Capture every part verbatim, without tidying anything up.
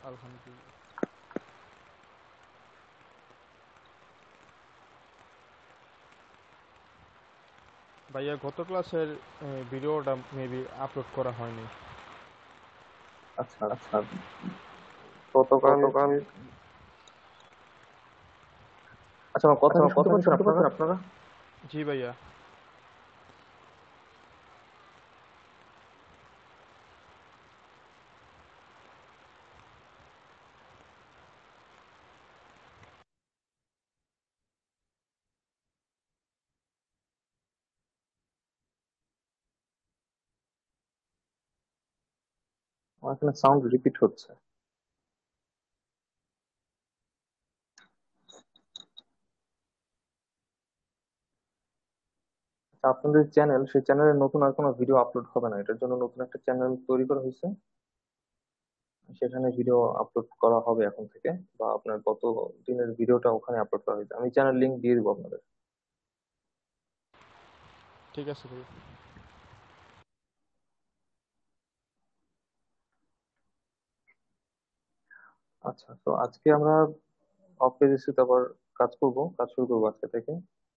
আলহামদুলিল্লাহ। ভাইয়া গত ক্লাসের ভিডিওটা মেবি আপলোড করা হয়নি। আচ্ছা। আচ্ছা। গতকাল। গতকাল। আচ্ছা, আমার কথা আচ্ছা, কি আমার শুনতে কথা কি পাচ্ছেন শুনতে আপনারা? পাচ্ছেন আপনারা? জি ভাইয়া। আমার এখানে সাউন্ড রিপিট হচ্ছে। আচ্ছা, আপনাদের চ্যানেল, সেই চ্যানেলে নতুন আর কোনো ভিডিও আপলোড হবে না, এটার জন্য নতুন একটা চ্যানেল তৈরি করা হয়েছে। সেখানে ভিডিও আপলোড করা হবে এখন থেকে, বা আপনার গত দিনের ভিডিওটা ওখানে আপলোড করা হয়েছে। আমি চ্যানেল লিংক দিয়ে দিব আপনাদের। ঠিক আছে ভাইয়া। আচ্ছা, তো আজকে আমরা অফ পেজে আবার কাজ করব, কাজ শুরু করবো আজকে থেকে। তো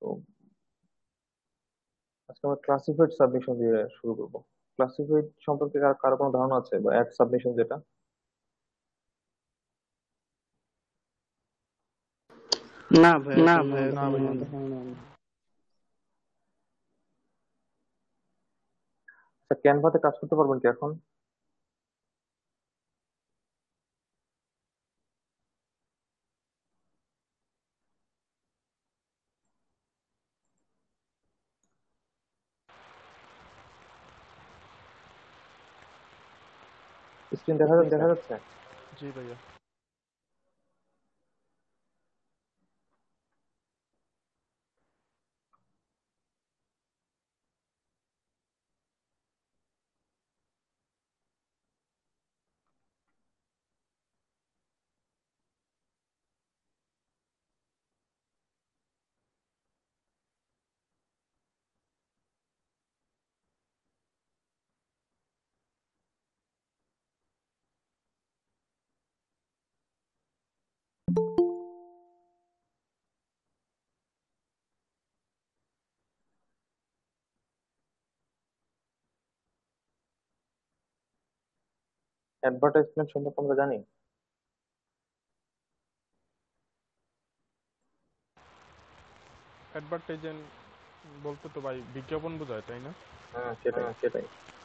আজকে আমরা ক্লাসিফাইড সাবমিশন দিয়ে শুরু করব। ক্লাসিফাইড সম্পর্কে কার কারো কোনো ধারণা আছে, বা অ্যাড সাবমিশন যেটা? না ভাইয়া, না কোনো ভাইয়া, না কোনো ধারণা ভাইয়া নেই। ধারণা নেই। আচ্ছা, ক্যানভাতে কাজ করতে পারবেন কি এখন? স্ক্রিন দেখা স্ক্রিন যাচ্ছে? দেখা যাচ্ছে? জি ভাইয়া। অ্যাডভার্টাইজমেন্ট সম্পর্কে আমরা জানি। অ্যাডভার্টাইজেন্ট বলতে তো ভাই বিজ্ঞাপন বোঝায়, তাই না? হ্যাঁ, সেটাই। হ্যাঁ সেটাই।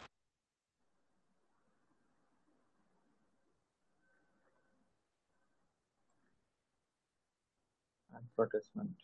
অ্যাডভার্টাইজমেন্ট।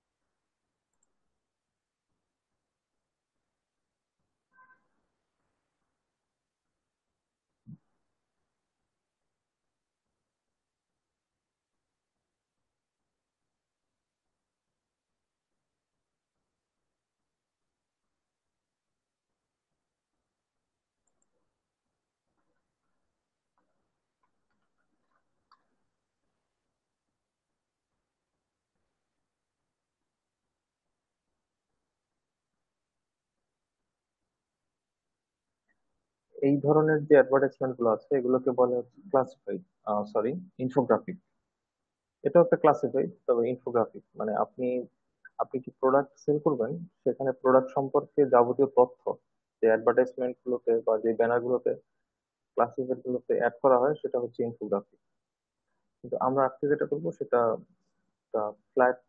এই ধরনের যে অ্যাডভার্টাইজমেন্ট গুলো আছে এগুলোকে বলে হচ্ছে ক্লাসিফাইড, সরি, ইনফোগ্রাফিক। এটা একটা ক্লাসিফাইড, তবে ইনফোগ্রাফিক মানে আপনি আপনি কি প্রোডাক্ট সেল করবেন, সেখানে প্রোডাক্ট সম্পর্কে যাবতীয় তথ্য যে অ্যাডভার্টাইজমেন্ট গুলোতে বা যে ব্যানার গুলোতে, ক্লাসিফাইড গুলোতে অ্যাড করা হয়, সেটা হচ্ছে ইনফোগ্রাফিক। কিন্তু আমরা আজকে যেটা করবো সেটা ফ্ল্যাট,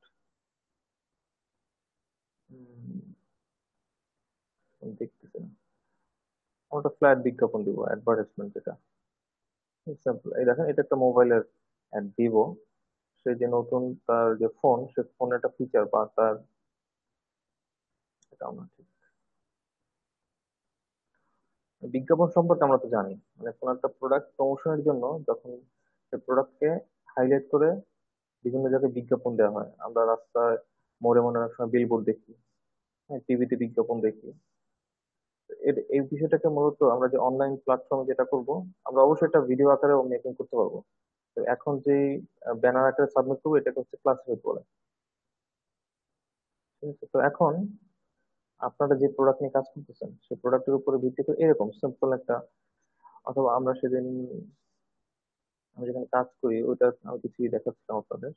দেখতেছি না, আমরা ফ্ল্যাট বিজ্ঞাপন দিব, অ্যাডভার্টাইজমেন্ট যেটা। এক্সাম্পল এই দেখেন, এটা একটা মোবাইলের অ্যাড দিব। সে যে নতুন তার যে ফোন, সে ফোনের একটা ফিচার বা তার, এটা আমরা ঠিক, বিজ্ঞাপন সম্পর্কে আমরা তো জানি, মানে কোন একটা প্রোডাক্ট প্রমোশনের জন্য যখন সেই প্রোডাক্টকে হাইলাইট করে বিভিন্ন জায়গায় বিজ্ঞাপন দেওয়া হয়, আমরা রাস্তায় মোড়ে মোড়ে অনেক সময় বিলবোর্ড দেখি, হ্যাঁ, টিভিতে বিজ্ঞাপন দেখি। এর- এই বিষয়টাকে মূলত আমরা যে অনলাইন প্ল্যাটফর্মে যেটা করব, আমরা অবশ্যই একটা ভিডিও আকারেও মেকিং করতে পারবো। তো এখন যে ব্যানার আকারে সাবমিট করবো, এটাকে হচ্ছে ক্লাসিফাইড বলে। ঠিক আছে, তো এখন আপনারা যে প্রোডাক্ট নিয়ে কাজ করতেছেন, সেই প্রোডাক্টের উপরে ভিত্তি করে এরকম সিম্পল একটা, অথবা আমরা সেদিন আমি যেখানে কাজ করি ওইটা আমি কিছু দেখাচ্ছিলাম আপনাদের।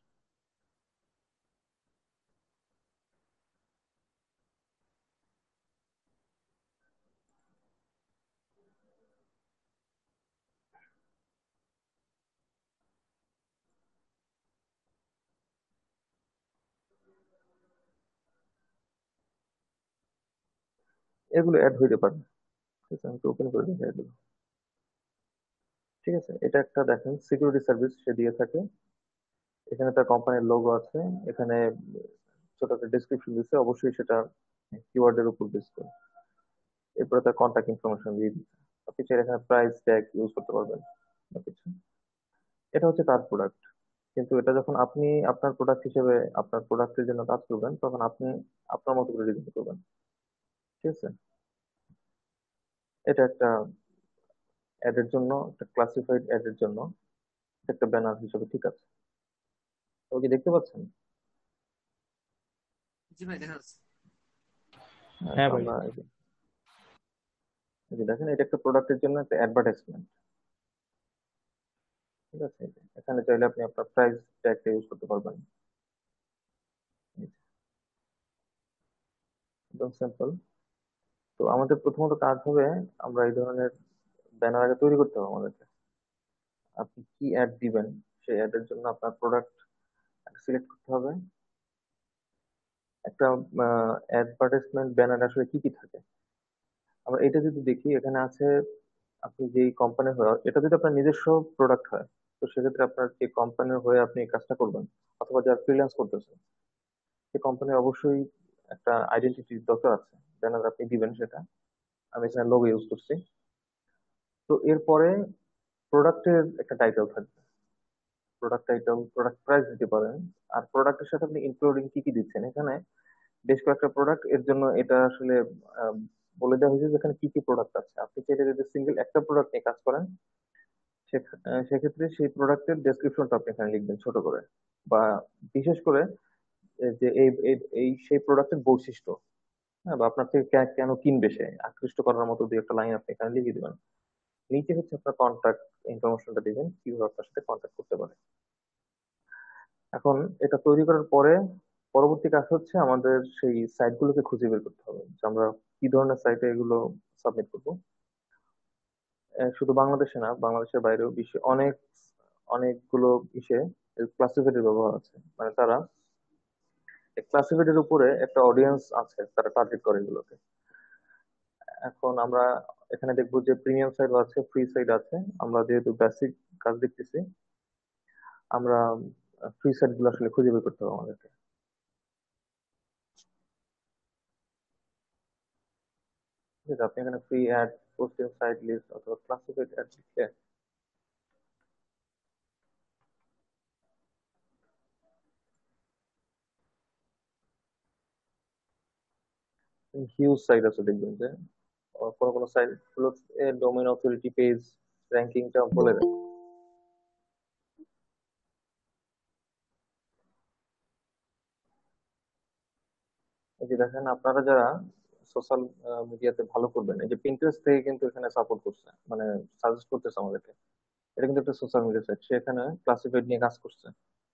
এগুলো অ্যাড হইতে পারে। ঠিক আছে, আমি ওপেন করে দিই এগুলো। ঠিক আছে, এটা একটা দেখেন সিকিউরিটি সার্ভিস সে দিয়ে থাকে। এখানে তার কোম্পানির লোগো আছে। এখানে ছোট একটা ডেসক্রিপশন দিচ্ছে, অবশ্যই সেটা কিওয়ার্ডের উপর বেস করে। এরপরে তার কন্ট্যাক্ট ইনফরমেশন দিয়ে দিচ্ছে। আপনি চাইলে এখানে প্রাইস ট্যাগ ইউজ করতে পারবেন বা কিছু। এটা হচ্ছে তার প্রোডাক্ট। কিন্তু এটা যখন আপনি আপনার প্রোডাক্ট হিসেবে আপনার প্রোডাক্টের জন্য কাজ করবেন, তখন আপনি আপনার মতো করে ডিজাইন করবেন। ঠিক আছে, এটা একটা অ্যাডের জন্য, একটা ক্লাসিফাইড অ্যাডের জন্য একটা ব্যানার হিসেবে ঠিক আছে। তো কি দেখতে পাচ্ছেন? জি ভাই, দেখা যাচ্ছে। হ্যাঁ, হ্যাঁ তো ভাই। আমরা এই যে এই যে দেখেন, এটা একটা প্রোডাক্টের জন্য একটা অ্যাডভার্টাইজমেন্ট। ঠিক আছে, এই যে এখানে চাইলে আপনি আপনার প্রাইস ট্যাগটা ইউজ করতে পারবেন। এই যে, একদম সিম্পল। তো আমাদের প্রথমত কাজ হবে, আমরা এই ধরনের ব্যানার আগে তৈরি করতে হবে আমাদেরকে। আপনি কি অ্যাড দিবেন, সেই অ্যাডের জন্য আপনার প্রোডাক্ট সিলেক্ট করতে হবে। একটা অ্যাডভার্টাইজমেন্ট ব্যানার আসলে কি কি থাকে আমরা এটা যদি দেখি, এখানে আছে আপনি যেই কোম্পানির হয়ে, এটা যদি আপনার নিজস্ব প্রোডাক্ট হয়, তো সেক্ষেত্রে আপনার যে কোম্পানির হয়ে আপনি এই কাজটা করবেন, অথবা যারা ফ্রিল্যান্স করতেছেন, সেই কোম্পানির অবশ্যই একটা আইডেন্টিটি দরকার আছে, ব্যানার আপনি দিবেন সেটা। আমি এখানে লোগো ইউজ করছি। তো এরপরে প্রোডাক্টের একটা টাইটেল থাকবে। প্রোডাক্ট টাইটেল, প্রোডাক্ট প্রাইস দিতে পারেন। আর প্রোডাক্টের সাথে আপনি ইনক্লুডিং কি কি দিচ্ছেন, এখানে বেশ কয়েকটা প্রোডাক্ট এর জন্য এটা আসলে আহ, বলে দেওয়া হয়েছে যে এখানে কি কি প্রোডাক্ট আছে। আপনি চাইলে যদি সিঙ্গেল একটা প্রোডাক্ট নিয়ে কাজ করেন, সে- আহ, সেক্ষেত্রে সেই প্রোডাক্টের ডেসক্রিপশনটা আপনি এখানে লিখবেন ছোট করে, বা বিশেষ করে এ, যে এই এই- এই সেই প্রোডাক্টের বৈশিষ্ট্য, হ্যাঁ, বা আপনার থেকে কে- কেন কিনবে সে, আকৃষ্ট করার মতো দুই একটা লাইন আপনি এখানে লিখে দিবেন। নিচে হচ্ছে আপনার কন্ট্যাক্ট ইনফরমেশনটা দিবেন, কিভাবে আপনার সাথে কন্ট্যাক্ট করতে পারে। এখন এটা তৈরি করার পরে পরবর্তী কাজ হচ্ছে আমাদের সেই সাইটগুলোকে খুঁজে বের করতে হবে যে আমরা কি ধরনের সাইটে এগুলো সাবমিট করবো। আহ, শুধু বাংলাদেশে না, বাংলাদেশের বাইরেও বিশ্বে অনেক অনেকগুলো ইসে ক্লাসিফাইডের ব্যবহার আছে। মানে তারা ক্লাসিফাইডের উপরে একটা অডিয়েন্স আছে, তারা টার্গেট করে এগুলোকে। এখন আমরা এখানে দেখবো যে প্রিমিয়াম সাইট আছে, ফ্রি সাইট আছে। আমরা যেহেতু বেসিক কাজ দেখতেছি, আমরা ফ্রি সাইট গুলো আসলে খুঁজে বের করতে হবে আমাদেরকে। ঠিক আছে, আপনি এখানে free ad, posting site list অথবা ক্লাসিফাইড অ্যাড লিখলে হিউজ সাইট আছে, দেখবেন যে আহ, কোনো কোনো সাইট গুলো ডোমেইন অথরিটি পেজ র্যাঙ্কিংটা বলে দেয়। এই যে দেখেন, আপনারা যারা সোশ্যাল মিডিয়াতে ভালো করবেন, এই যে পিন্টারেস্ট থেকে কিন্তু এখানে সাপোর্ট করছে, মানে সাজেস্ট করতেছে আমাদেরকে। এটা কিন্তু একটা সোশ্যাল মিডিয়া সাইট, সে এখানে ক্লাসিফাইড নিয়ে কাজ করছে।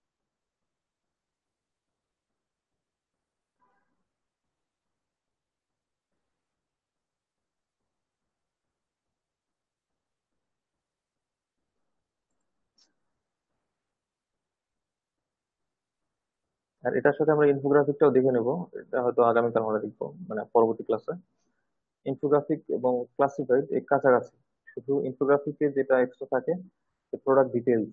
আর এটার সাথে আমরা ইনফোগ্রাফিকটাও দেখে নেব। এটা হয়তো আগামীকাল আমরা দেখবো, মানে পরবর্তী ক্লাসে। ইনফোগ্রাফিক এবং ক্লাসিফাইড এই কাছাকাছি। শুধু ইনফোগ্রাফিকে যেটা এক্সট্রা থাকে, প্রোডাক্ট ডিটেলস।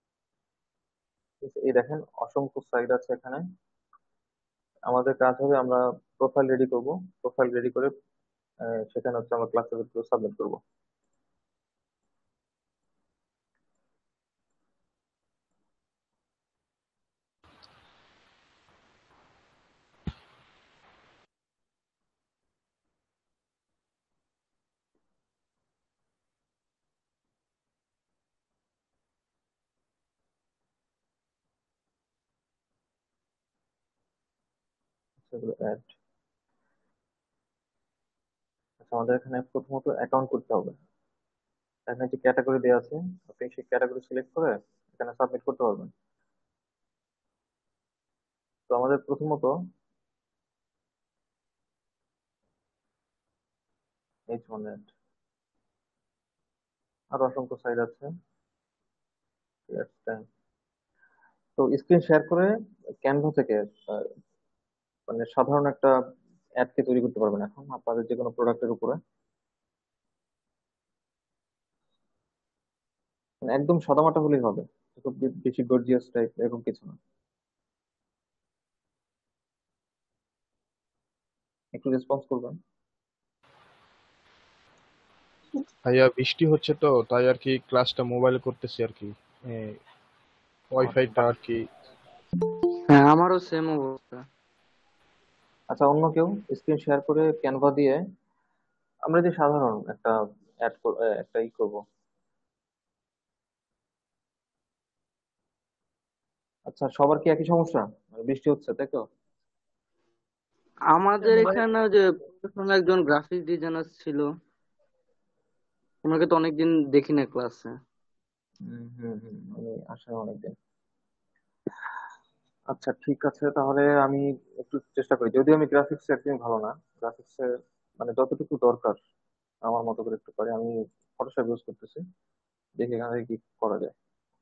এই দেখেন, অসংখ্য সাইট আছে এখানে। আমাদের কাজ হবে আমরা প্রোফাইল রেডি করব। প্রোফাইল রেডি করে আহ, সেখানে হচ্ছে আমরা ক্লাসিফাইড গুলো সাবমিট করবো। সেগুলো অ্যাড। আচ্ছা, আমাদের এখানে প্রথমত অ্যাকাউন্ট করতে হবে। এখানে যে ক্যাটাগরি দেওয়া আছে, আপনি সেই ক্যাটাগরি সিলেক্ট করে এখানে সাবমিট করতে পারবেন। তো আমাদের প্রথমত এইচ ওয়ান এড আর অসংখ্য সাইট আছে। Let's try। তো স্ক্রিন শেয়ার করে ক্যানভা থেকে আহ, মানে সাধারণ একটা অ্যাড কে তৈরি করতে পারবেন এখন আপনাদের যে কোনো প্রোডাক্টের উপরে। মানে একদম সাদামাটা হলেই হবে, খুব বে- বেশি গর্জিয়াস টাইপ এরকম কিছু না। একটু রেসপন্স করবেন। ভাইয়া বৃষ্টি হচ্ছে তো তাই আর কি ক্লাসটা মোবাইলে করতেছি আর কি। আচ্ছা ওয়াইফাইটা বাহ। আর কি। হ্যাঁ, আমারও সেম অবস্থা। আচ্ছা, অন্য কেউ স্ক্রিন শেয়ার করে ক্যানভা দিয়ে আমরা যে সাধারণ একটা অ্যাড একটা ই করবো। আচ্ছা, সবার কি একই সমস্যা? মানে বৃষ্টি হচ্ছে তাই তো? আমাদের এখানে যে প্রফেশনাল একজন গ্রাফিক ডিজাইনার ছিল, ওনাকে তো অনেকদিন দেখি না ক্লাসে। হম হম হম আমি আসলে অনেকদিন। আচ্ছা ঠিক আছে, তাহলে আমি একটু চেষ্টা করি, যদিও আমি গ্রাফিক্স একদমই ভালো না। গ্রাফিক্স এর মানে যতটুকু দরকার আমার মতো করে একটু পারি। আমি ফটোশপ ইউজ করতেছি, দেখি এখানে কি করা যায়।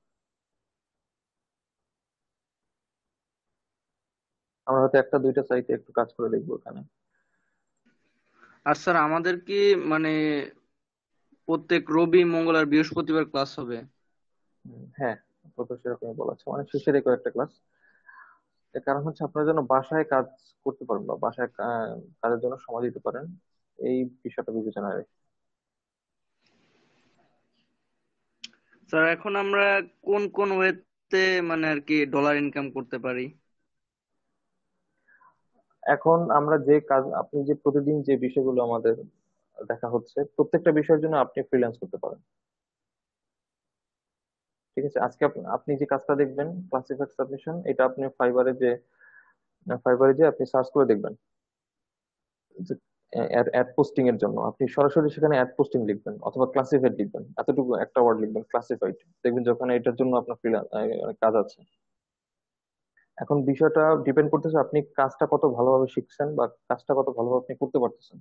আমরা হয়তো একটা দুইটা সাইটে একটু কাজ করে দেখবো এখানে। আর স্যার আমাদের কি মানে প্রত্যেক রবি, মঙ্গল আর বৃহস্পতিবার ক্লাস হবে? উম, হ্যাঁ, প্রথম সেরকমই বলা আছে, মানে শেষের কয়েকটা ক্লাস। এর কারণ হচ্ছে আপনারা যেন বাসায় কাজ করতে পারেন বা বাসায় কা- কাজের জন্য সময় দিতে পারেন, এই বিষয়টা বিবেচনায় রেখে। স্যার এখন আমরা কোন কোন ওয়েতে মানে আর কি ডলার ইনকাম করতে পারি? এখন আমরা যে কাজ, আপনি যে প্রতিদিন যে বিষয়গুলো আমাদের দেখা হচ্ছে, প্রত্যেকটা বিষয়ের জন্য আপনি ফ্রিল্যান্স করতে পারেন। ঠিক আছে, আজকে আপ- আপনি যে কাজটা দেখবেন ক্লাসিফাইড সাবমিশন, এটা আপনি ফাইবারে যে ফাইবারে যে আপনি সার্চ করে দেখবেন যে অ্যাড পোস্টিং এর জন্য আপনি সরাসরি সেখানে অ্যাড পোস্টিং লিখবেন অথবা ক্লাসিফাইড লিখবেন, এতটুকু একটা ওয়ার্ড লিখবেন ক্লাসিফাইড, দেখবেন যখন এটার জন্য আপনার ফ্রিল্যান্স কাজ আছে। এখন বিষয়টা ডিপেন্ড করতেছে আপনি কাজটা কত ভালোভাবে শিখছেন বা কাজটা কত ভালোভাবে আপনি করতে পারতেছেন।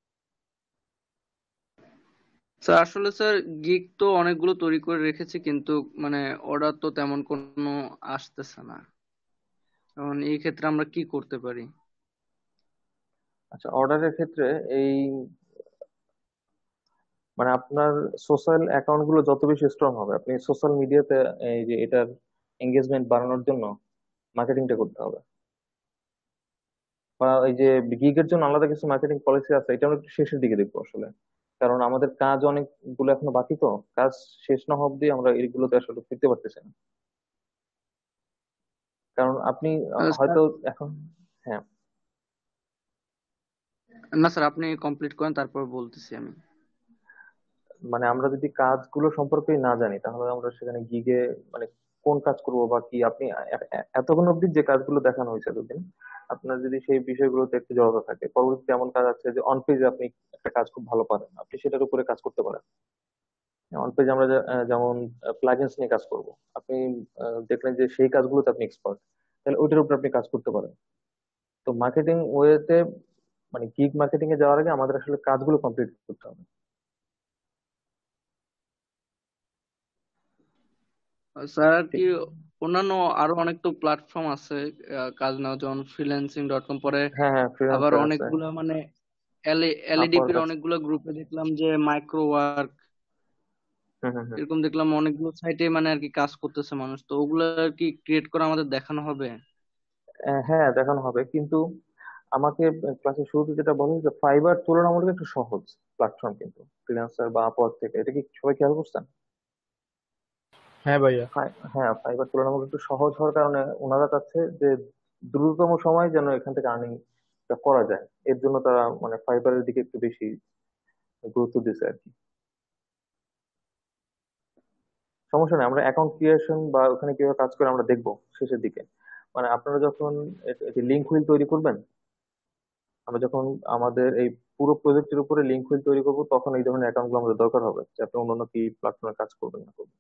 স্যার আসলে স্যার গিগ তো অনেকগুলো তৈরি করে রেখেছি, কিন্তু মানে অর্ডার তো তেমন কোনো আসতেছে না। এখন এই ক্ষেত্রে আমরা কি করতে পারি? আচ্ছা, অর্ডারের ক্ষেত্রে এই মানে আপনার সোশ্যাল অ্যাকাউন্ট গুলো যত বেশি স্ট্রং হবে, আপনি সোশ্যাল মিডিয়াতে এই যে এটার এঙ্গেজমেন্ট বাড়ানোর জন্য মার্কেটিংটা করতে হবে। বা ওই যে গিগের জন্য আলাদা কিছু মার্কেটিং পলিসি আছে, এটা আমরা একটু শেষের দিকে দেখবো আসলে। কারণ আমাদের কাজ অনেকগুলো এখনো বাকি, তো কাজ শেষ না হওয়া অব্দি আমরা এইগুলোতে আসলে ফিরতে পারতেছি না। কারণ আপনি আহ, আহ, স্যার, হয়তো এখন, হ্যাঁ, না স্যার, আপনি কমপ্লিট করেন, তারপর বলতেছি আমি। মানে আমরা যদি কাজগুলো সম্পর্কে না জানি তাহলে আমরা সেখানে গিগে মানে কোন কাজ করব বা কি, আপনি এ- এ- এতক্ষণ অব্দি যে কাজগুলো দেখানো হয়েছে এতদিন, আপনার যদি সেই বিষয়গুলোতে একটু জড়তা থাকে, পরবর্তীতে এমন কাজ আছে যে অন পেজে আপনি একটা কাজ খুব ভালো পারেন, আপনি সেটার উপরে কাজ করতে পারেন। অন পেজে আমরা যে- আহ, যেমন প্লাগইনস নিয়ে কাজ করব, আপনি আহ, দেখলেন যে সেই কাজগুলোতে আপনি এক্সপার্ট, তাহলে ওইটার উপর আপনি কাজ করতে পারেন। তো মার্কেটিং ওয়েতে মানে গিগ মার্কেটিং এ যাওয়ার আগে আমাদের আসলে কাজগুলো কমপ্লিট করতে হবে। আহ, স্যার আর কি ঠিক। অন্যান্য আরো অনেক তো প্ল্যাটফর্ম আছে আহ, কাজ নেওয়ার, যেমন ফ্রিল্যান্সিং ডট কম, পরে হ্যাঁ হ্যাঁ, আবার ফ্রিল্যান্সার আছে, অনেকগুলা মানে আপওয়ার্ক এলইডিপির আছে। অনেকগুলো গ্রুপে দেখলাম যে মাইক্রো ওয়ার্ক, হুম হুম হুম। এরকম দেখলাম অনেকগুলো সাইটে মানে আর কি কাজ করতেছে মানুষ, তো ওগুলা আর কি ক্রিয়েট করে আমাদের দেখানো হবে? আহ, হ্যাঁ দেখানো হবে, কিন্তু আমাকে ক্লাসের শুরুতে যেটা বলে যে ফাইবার তুলনামূলক একটু সহজ প্ল্যাটফর্ম, কিন্তু ফ্রিল্যান্সার বা আপওয়ার্ক থেকে, এটা কি সবাই খেয়াল করছেন? হ্যাঁ ভাইয়া। ফাই- হ্যাঁ, ফাইবার তুলনামূলক একটু সহজ হওয়ার কারণে ওনারা চাচ্ছে যে দ্রুততম সময় যেন এখান থেকে আর্নিং করা যায়, এর জন্য তারা মানে ফাইবারের দিকে একটু বেশি গুরুত্ব দিচ্ছে আর কি। সমস্যা নেই, আমরা অ্যাকাউন্ট ক্রিয়েশন বা ওখানে কিভাবে কাজ করে আমরা দেখবো শেষের দিকে। মানে আপনারা যখন লিঙ্ক হুইল তৈরি করবেন, আমরা যখন আমাদের এই পুরো প্রজেক্টের উপরে লিঙ্ক ফাইল তৈরি করবো, তখন এই ধরনের অ্যাকাউন্টগুলো আমাদের দরকার হবে, যে আপনি অন্যান্য কি প্ল্যাটফর্মে কাজ করবেন না করবেন।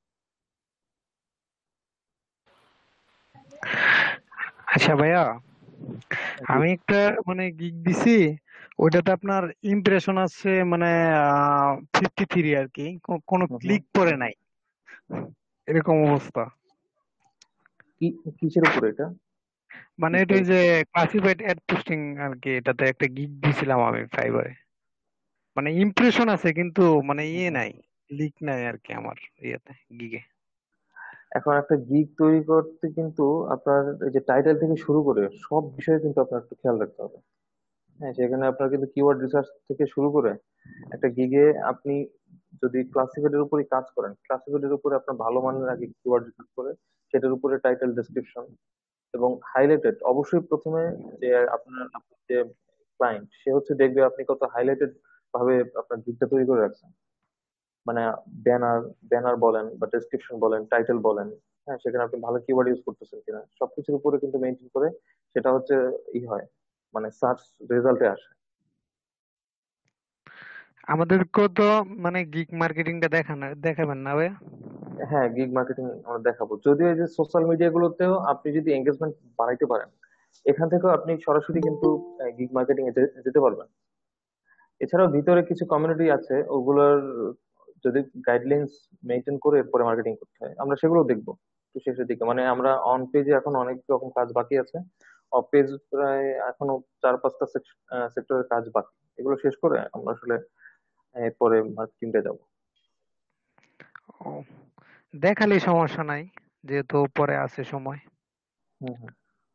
আচ্ছা ভাইয়া, জি। আমি একটা মানে গিগ দিছি, ওইটাতে আপনার ইমপ্রেশন আছে মানে ফিফটি থ্রি আর কি, কো- কোনো হুম হুম। ক্লিক করে নাই, এরকম অবস্থা। কি কিসের উপরে এটা? মানে কি এটা ওই সাইট? যে ক্লাসিফাইড অ্যাড পোস্টিং আর কি, এটাতে একটা গিগ দিছিলাম আমি ফাইবারে। মানে ইমপ্রেশন আছে কিন্তু মানে ইয়ে নাই, লিক নাই আর কি আমার ইয়েতে, গিগে। এখন একটা গিগ তৈরি করতে কিন্তু আপনার এই যে টাইটেল থেকে শুরু করে সব বিষয়ে কিন্তু আপনার একটু খেয়াল রাখতে হবে। হ্যাঁ, সেখানে আপনার কিন্তু কিওয়ার্ড রিসার্চ থেকে শুরু করে একটা গিগে আপনি যদি ক্লাসিফাইডের উপরে কাজ করেন, ক্লাসিফাইডের উপরে আপনার ভালো মানের আগে কিওয়ার্ড রিসার্চ করে সেটার উপরে টাইটেল ডেসক্রিপশন এবং হাইলাইটেড অবশ্যই প্রথমে, যে আপনার যে ক্লায়েন্ট সে হচ্ছে দেখবে আপনি কত হাইলাইটেড ভাবে আপনার গিগটা তৈরি করে রাখছেন। মানে ব্যানার ব্যানার বলেন বা ডেসক্রিপশন বলেন, টাইটেল বলেন, হ্যাঁ সেখানে আপনি ভালো কিওয়ার্ড ইউজ করতেছেন কিনা সবকিছুর উপরে কিন্তু মেনটেন করে সেটা হচ্ছে ই হয়, মানে সার্চ রেজাল্টে আসে। আমাদেরকেও তো মানে গিগ মার্কেটিংটা দেখানো দেখাবেন না ভাইয়া? হ্যাঁ, গিগ মার্কেটিং আমরা দেখাবো, যদিও এই যে সোশ্যাল মিডিয়া গুলোতেও আপনি যদি এঙ্গেজমেন্ট বাড়াইতে পারেন, এখান থেকেও আপনি সরাসরি কিন্তু গিগ মার্কেটিং এ যে- যেতে পারবেন। এছাড়াও ভিতরে কিছু কমিউনিটি আছে, ওগুলোর যদি গাইডলাইন্স মেনটেন করে এরপরে মার্কেটিং করতে হয়, আমরা সেগুলো দেখবো একটু শেষের দিকে। মানে আমরা অন পেজে এখন অনেক রকম কাজ বাকি আছে, অফ পেজ প্রায় এখনো চার পাঁচটা সেক্টরের কাজ বাকি, এগুলো শেষ করে আমরা আসলে এরপরে মার্কেটিংটা যাবো। ও, দেখালে সমস্যা নাই, যেহেতু পরে আছে সময়। হুম হুম।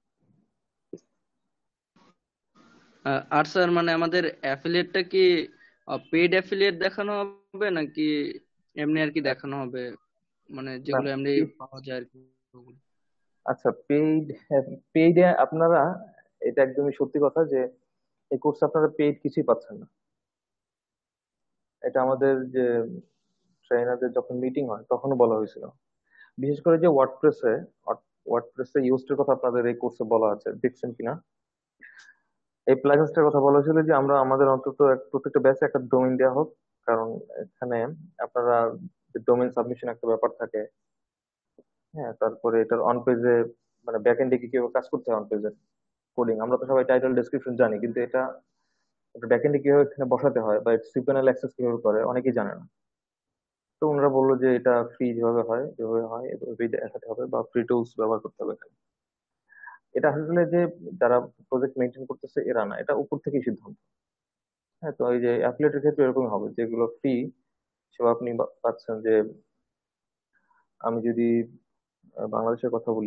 আহ, আর স্যার মানে আমাদের অ্যাফিলিয়েটটা কি পেইড অ্যাফিলিয়েট দেখানো হবে নাকি এমনি আর কি দেখানো হবে, মানে না, যেগুলো এমনি পাওয়া যায় আর কি ওগুলো? আচ্ছা, পেইড পেইডে আপনারা, এটা একদমই সত্যি কথা যে এই কোর্সে আপনারা পেইড কিছুই পাচ্ছেন না। এটা আমাদের যে ট্রেনারদের যখন মিটিং হয় তখনও বলা হয়েছিল, বিশেষ করে যে ওয়ার্ডপ্রেসে ওয়ার্ডপ্রেসে ইউজটার কথা আপনাদের এই কোর্সে বলা আছে, দেখছেন কিনা? এই প্লাগইনসটার কথা বলা হয়েছিল যে আমরা আমাদের অন্তত এক- প্রত্যেকটা ব্যাচে একটা ডোমেইন দেওয়া হোক, কারণ এখানে আপনারা ডোমেইন সাবমিশন একটা ব্যাপার থাকে। হ্যাঁ, তারপরে এটার অন পেজে মানে ব্যাক এন্ডে কি কিভাবে কাজ করতে হয় অন পেজে কোডিং, আমরা তো সবাই টাইটেল ডেসক্রিপশন জানি, কিন্তু এটা ব্যাকএন্ডে কিভাবে এখানে বসাতে হয় বা সিপিএনএল অ্যাক্সেস কিভাবে করে অনেকেই জানে না। তো ওনারা বললো যে এটা ফ্রি যেভাবে হয় যেভাবে হয় এভাবেই দেখাতে হবে, বা ফ্রি টুলস ব্যবহার করতে হবে এখানে। এটা আসলে যে যারা প্রজেক্ট মেনটেন করতেছে এরা না, এটা উপর থেকেই সিদ্ধান্ত। হ্যাঁ, তো এই যে অ্যাফিলিয়েটের ক্ষেত্রে এরকমই হবে, যেগুলো ফ্রি সেবা আপনি পা- পাচ্ছেন। যে আমি যদি আহ, বাংলাদেশের কথা বলি,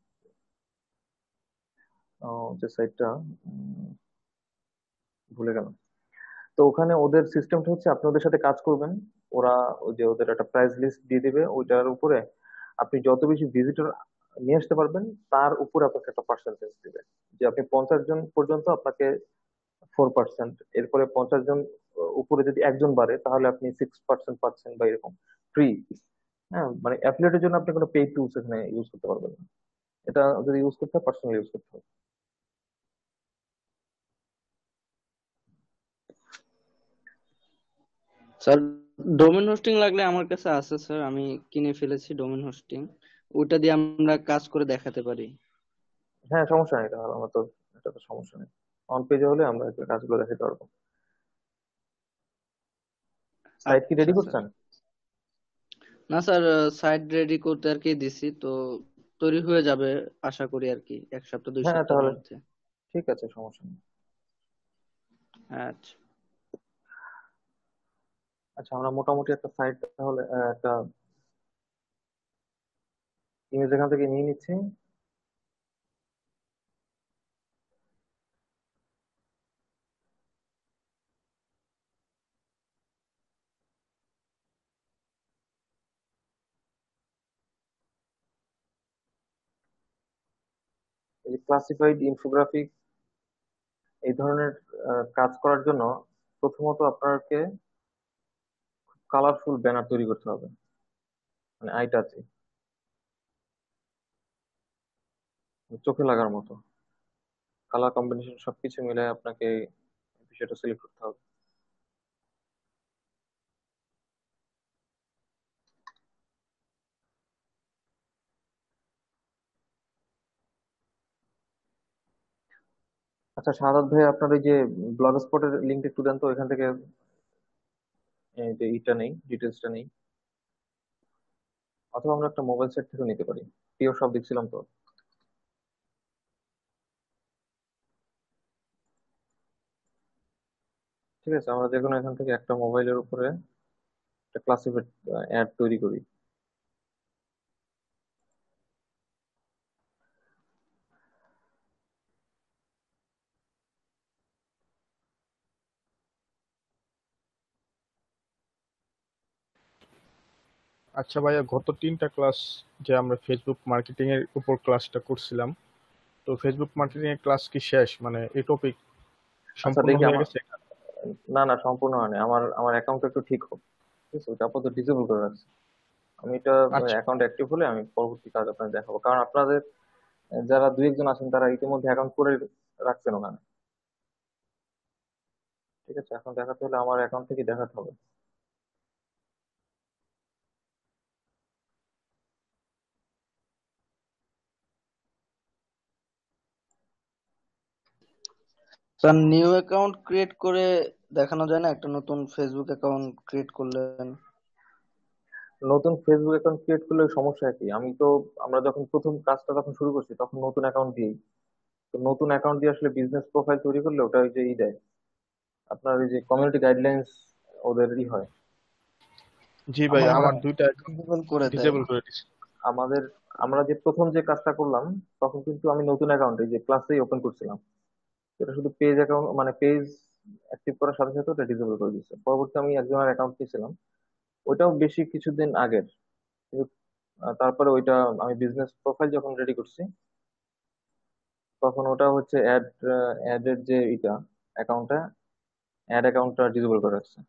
আহ, যে সাইটটা ভুলে গেলাম। তো ওখানে ওদের সিস্টেমটা হচ্ছে আপনি ওদের সাথে কাজ করবেন, ওরা ওই যে ওদের একটা প্রাইস লিস্ট দিয়ে দিবে, ওইটার উপরে আপনি যত বেশি ভিজিটর নিয়ে আসতে পারবেন তার উপরে আপনাকে একটা পার্সেন্টেজ দিবে। যে আপনি পঞ্চাশ জন পর্যন্ত আপনাকে ফোর পার্সেন্ট, এরপরে পঞ্চাশ জন উপরে যদি একজন বাড়ে তাহলে আপনি সিক্স পার্সেন্ট পাচ্ছেন বা এরকম ফ্রি। হ্যাঁ, মানে অ্যাফিলিয়েটের জন্য আপনি কোনো পেইড টুলস এখানে ইউজ করতে পারবেন না, এটা যদি ইউজ করতে হয় পার্সোনালি ইউজ করতে হবে। স্যার ডোমেন হোস্টিং লাগলে আমার কাছে আছে স্যার, আমি কিনে ফেলেছি ডোমেন হোস্টিং, ওটা দিয়ে আমরা কাজ করে দেখাতে পারি। হ্যাঁ, সমস্যা নেই, তাহলে আমরা তো, এটা তো সমস্যা নেই, অন পেজে হলে আমরা এই কাজগুলো দেখাতে পারবো। সাইট কি আচ্ছা রেডি স্যার। করছেন? না স্যার, সাইট রেডি করতে আর কি দিছি তো, তৈরি হয়ে যাবে আশা করি আর কি এক সপ্তাহ দুই হ্যাঁ, সপ্তাহের তাহলে মধ্যে। ঠিক আছে, সমস্যা নেই। আচ্ছা আচ্ছা, আমরা মোটামুটি একটা সাইট তাহলে আহ, একটা ইমেজ এখান থেকে নিয়ে নিচ্ছি। এই ক্লাসিফাইড ইনফোগ্রাফিক এই ধরনের আহ, কাজ করার জন্য প্রথমত আপনাকে কালারফুল ব্যানার তৈরি করতে হবে, মানে আই টাচে, চোখে লাগার মতো কালার কম্বিনেশন সবকিছু মিলে আপনাকে বিষয়টা সিলেক্ট করতে হবে। আচ্ছা শাহাদাত ভাই, আপনার ওই যে ব্লগ স্পটের লিঙ্ক একটু দেন তো, এখান থেকে এই যে ইটা নেই, ডিটেলসটা নেই। অথবা আমরা একটা মোবাইল সেট থেকে নিতে পারি, প্রিয় সব দেখছিলাম তো। ঠিক আছে, আমরা যে কোনো এখান থেকে একটা মোবাইলের উপরে একটা ক্লাসিফাইড অ্যাড তৈরি করি। আচ্ছা ভাইয়া, গত তিনটা ক্লাস যে আমরা ফেসবুক মার্কেটিং এর উপর ক্লাসটা করছিলাম, তো ফেসবুক মার্কেটিং এর ক্লাস কি শেষ, মানে এই টপিক আচ্ছা সম্পূর্ণ দেখি হয়ে আমার, গেছে? না না সম্পূর্ণ হয়নি, আমার আমার অ্যাকাউন্টটা একটু ঠিক হোক। ঠিক আছে, ওটা আপাতত ডিসেবল করে রাখছি। আমি এটা আচ্ছা অ্যাকাউন্ট অ্যাক্টিভ হলে আমি পরবর্তী কাজ আপনাদের দেখাবো, কারণ আপনাদের আহ, যারা দুই একজন আছেন তারা ইতিমধ্যে অ্যাকাউন্ট করে রাখছেন ওখানে। ঠিক আছে, এখন দেখাতে হলে আমার অ্যাকাউন্ট থেকে দেখাতে হবে। স্যার নিউ অ্যাকাউন্ট ক্রিয়েট করে দেখানো যায় না, একটা নতুন ফেসবুক অ্যাকাউন্ট ক্রিয়েট করলেন? নতুন ফেসবুক অ্যাকাউন্ট ক্রিয়েট করলে সমস্যা কি? আমি তো, আমরা যখন প্রথম কাজটা যখন শুরু করছি তখন নতুন অ্যাকাউন্ট দিই। তো নতুন অ্যাকাউন্ট দিয়ে আসলে বিজনেস প্রোফাইল তৈরি করলে ওটা ওই যে ই দেয়, আপনার ওই যে কমিউনিটি গাইডলাইন্স ওদের ই হয়। জি ভাই, আমার হ্যাঁ, আমার দুইটা অ্যাকাউন্ট ডিসেবল করে দেয়। ডিসেবল করে দিছি। আমাদের আমরা যে প্রথম যে কাজটা করলাম তখন কিন্তু আমি নতুন অ্যাকাউন্টে যে ক্লাসেই ওপেন করছিলাম, এটা শুধু পেজ অ্যাকাউন্ট মানে পেজ অ্যাক্টিভ করার সাথে সাথে ওটা ডিসেবল করে দিচ্ছে। পরবর্তী আমি একজনের অ্যাকাউন্ট নিয়েছিলাম, ওইটাও বেশি কিছুদিন আগের, কিন্তু আহ, তারপরে ওইটা আমি বিজনেস প্রোফাইল যখন রেডি করছি তখন ওটা হচ্ছে অ্যাড অ্যাডের যে এটা অ্যাকাউন্টটা, অ্যাড অ্যাকাউন্টটা ডিসেবল করে রাখছে।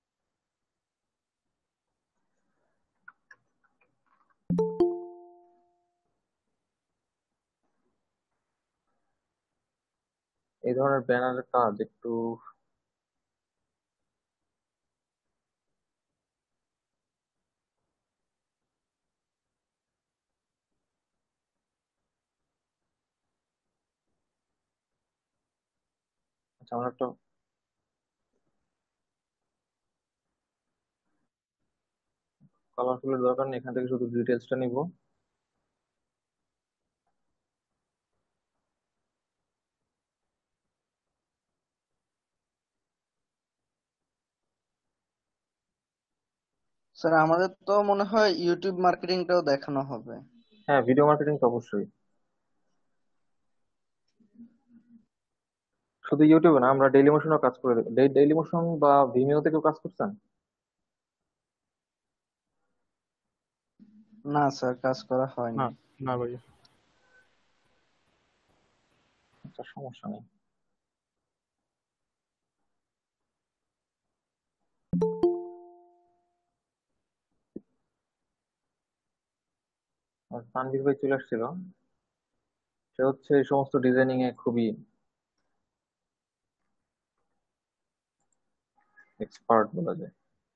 এই ধরনের ব্যানারের কাজ একটু, আচ্ছা আমরা একটা কালারফুলের দরকার নেই, এখান থেকে শুধু ডিটেলসটা নিব। স্যার আমাদের তো মনে হয় ইউটিউব মার্কেটিংটাও দেখানো হবে। হ্যাঁ, ভিডিও মার্কেটিং তো অবশ্যই। শুধু ইউটিউবে না, আমরা ডেইলি মোশনও কাজ করে দেবো। ডেইলি মোশন বা ভিমিও থেকেও কাজ করছেন? না স্যার, কাজ করা না, হয়নি। না ভাই। আচ্ছা সমস্যা নেই। আর তানভীর ভাই চলে আসছিল, সে হচ্ছে এই সমস্ত ডিজাইনিং এ খুবই এক্সপার্ট বলা যায়।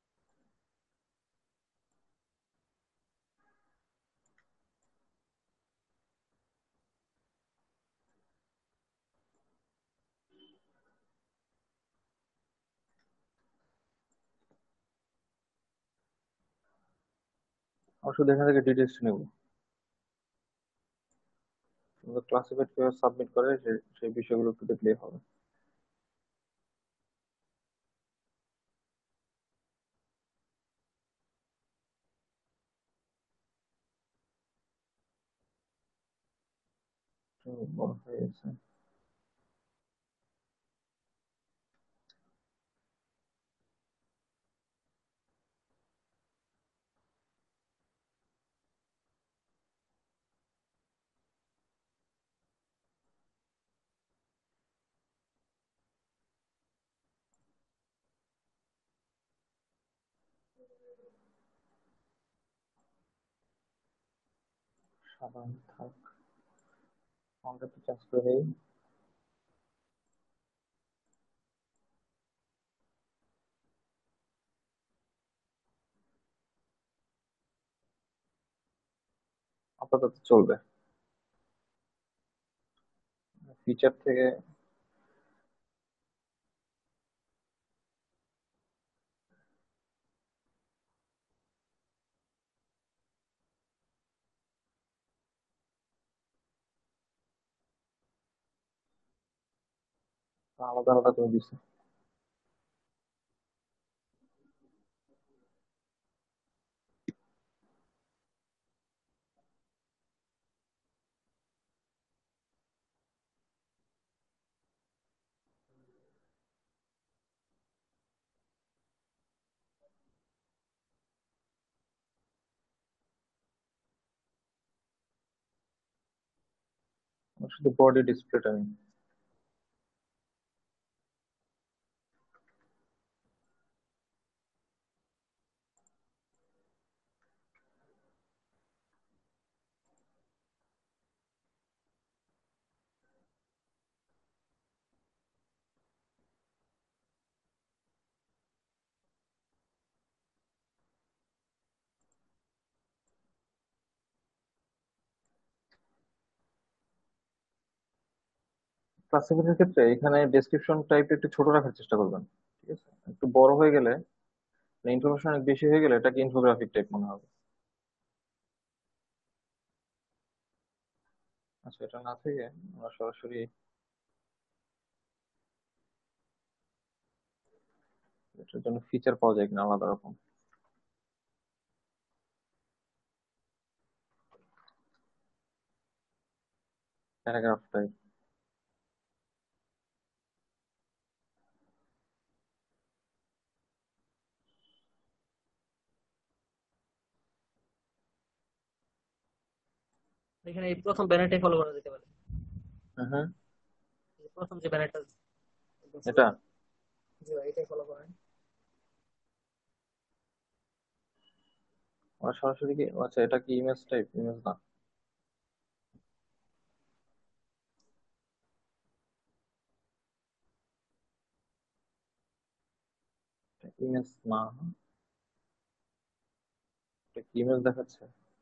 আমরা শুধু এখান থেকে ডিটেলস নেব, ক্লাসিফাইড কিভাবে সাবমিট করে সে- সেই বিষয়গুলো একটু দেখলেই হবে। একটু বড় হয়ে গেছে। সাধারণ থাক, আমরা একটু চেঞ্জ করে দিই। আপাতত চলবে। ফিচার থেকে আলাদা আলাদা করে দিচ্ছে। শুধু বডি ডিসপ্লেটা নেই। ক্লাসিফাইডের ক্ষেত্রে এখানে ডেসক্রিপশন টাইপ একটু ছোট রাখার চেষ্টা করবেন। ঠিক আছে, একটু বড় হয়ে গেলে, ইনফরমেশন অনেক বেশি হয়ে গেলে এটাকে ইনফোগ্রাফিক টাইপ মনে হবে। আচ্ছা, এটা না থেকে আমরা সরাসরি এটার জন্য ফিচার পাওয়া যায় কিনা আলাদা রকম। Paragraph type. এখানে এই প্রথম ব্যানারটাই ফলো করা যেতে পারে। হ্যাঁ, এই প্রথম যে ব্যানারটা একদম শুরু, এটা জি ভাই এটাই ফলো করেন। আমরা সরাসরি কি, আচ্ছা এটা কি ইমেজ টাইপ? ইমেজ না, ইমেজ না, এটা কি ইমেজ দেখাচ্ছে?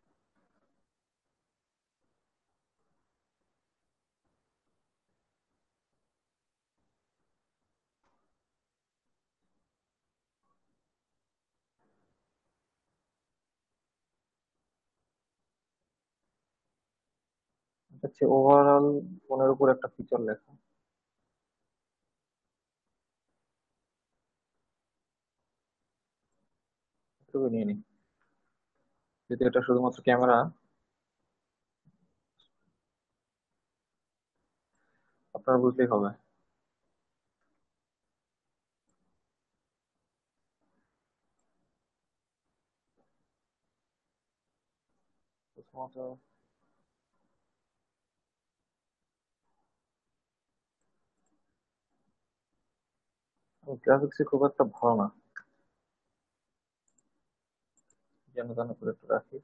এটা হচ্ছে ওভারঅল ফোনের উপর একটা ফিচার লেখা। একটু নিয়ে নিই, যদি এটা শুধুমাত্র ক্যামেরা, আপনার বুঝলেই হবে। প্রথমত গ্রাফিক্সে খুব একটা ভালো না, যেন তেন করে একটু রাখি।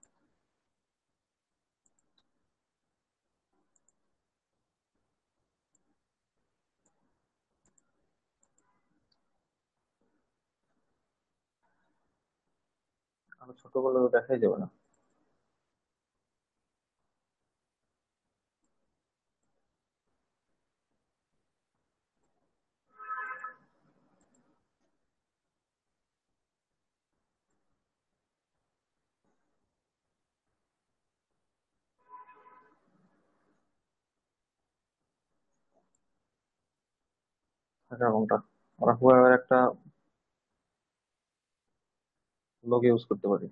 আরো ছোট করলে তো দেখাই যাবে না। থাকা কোনটা, আমরা হুয়াওয়ের একটা লোগো ইউজ করতে পারি।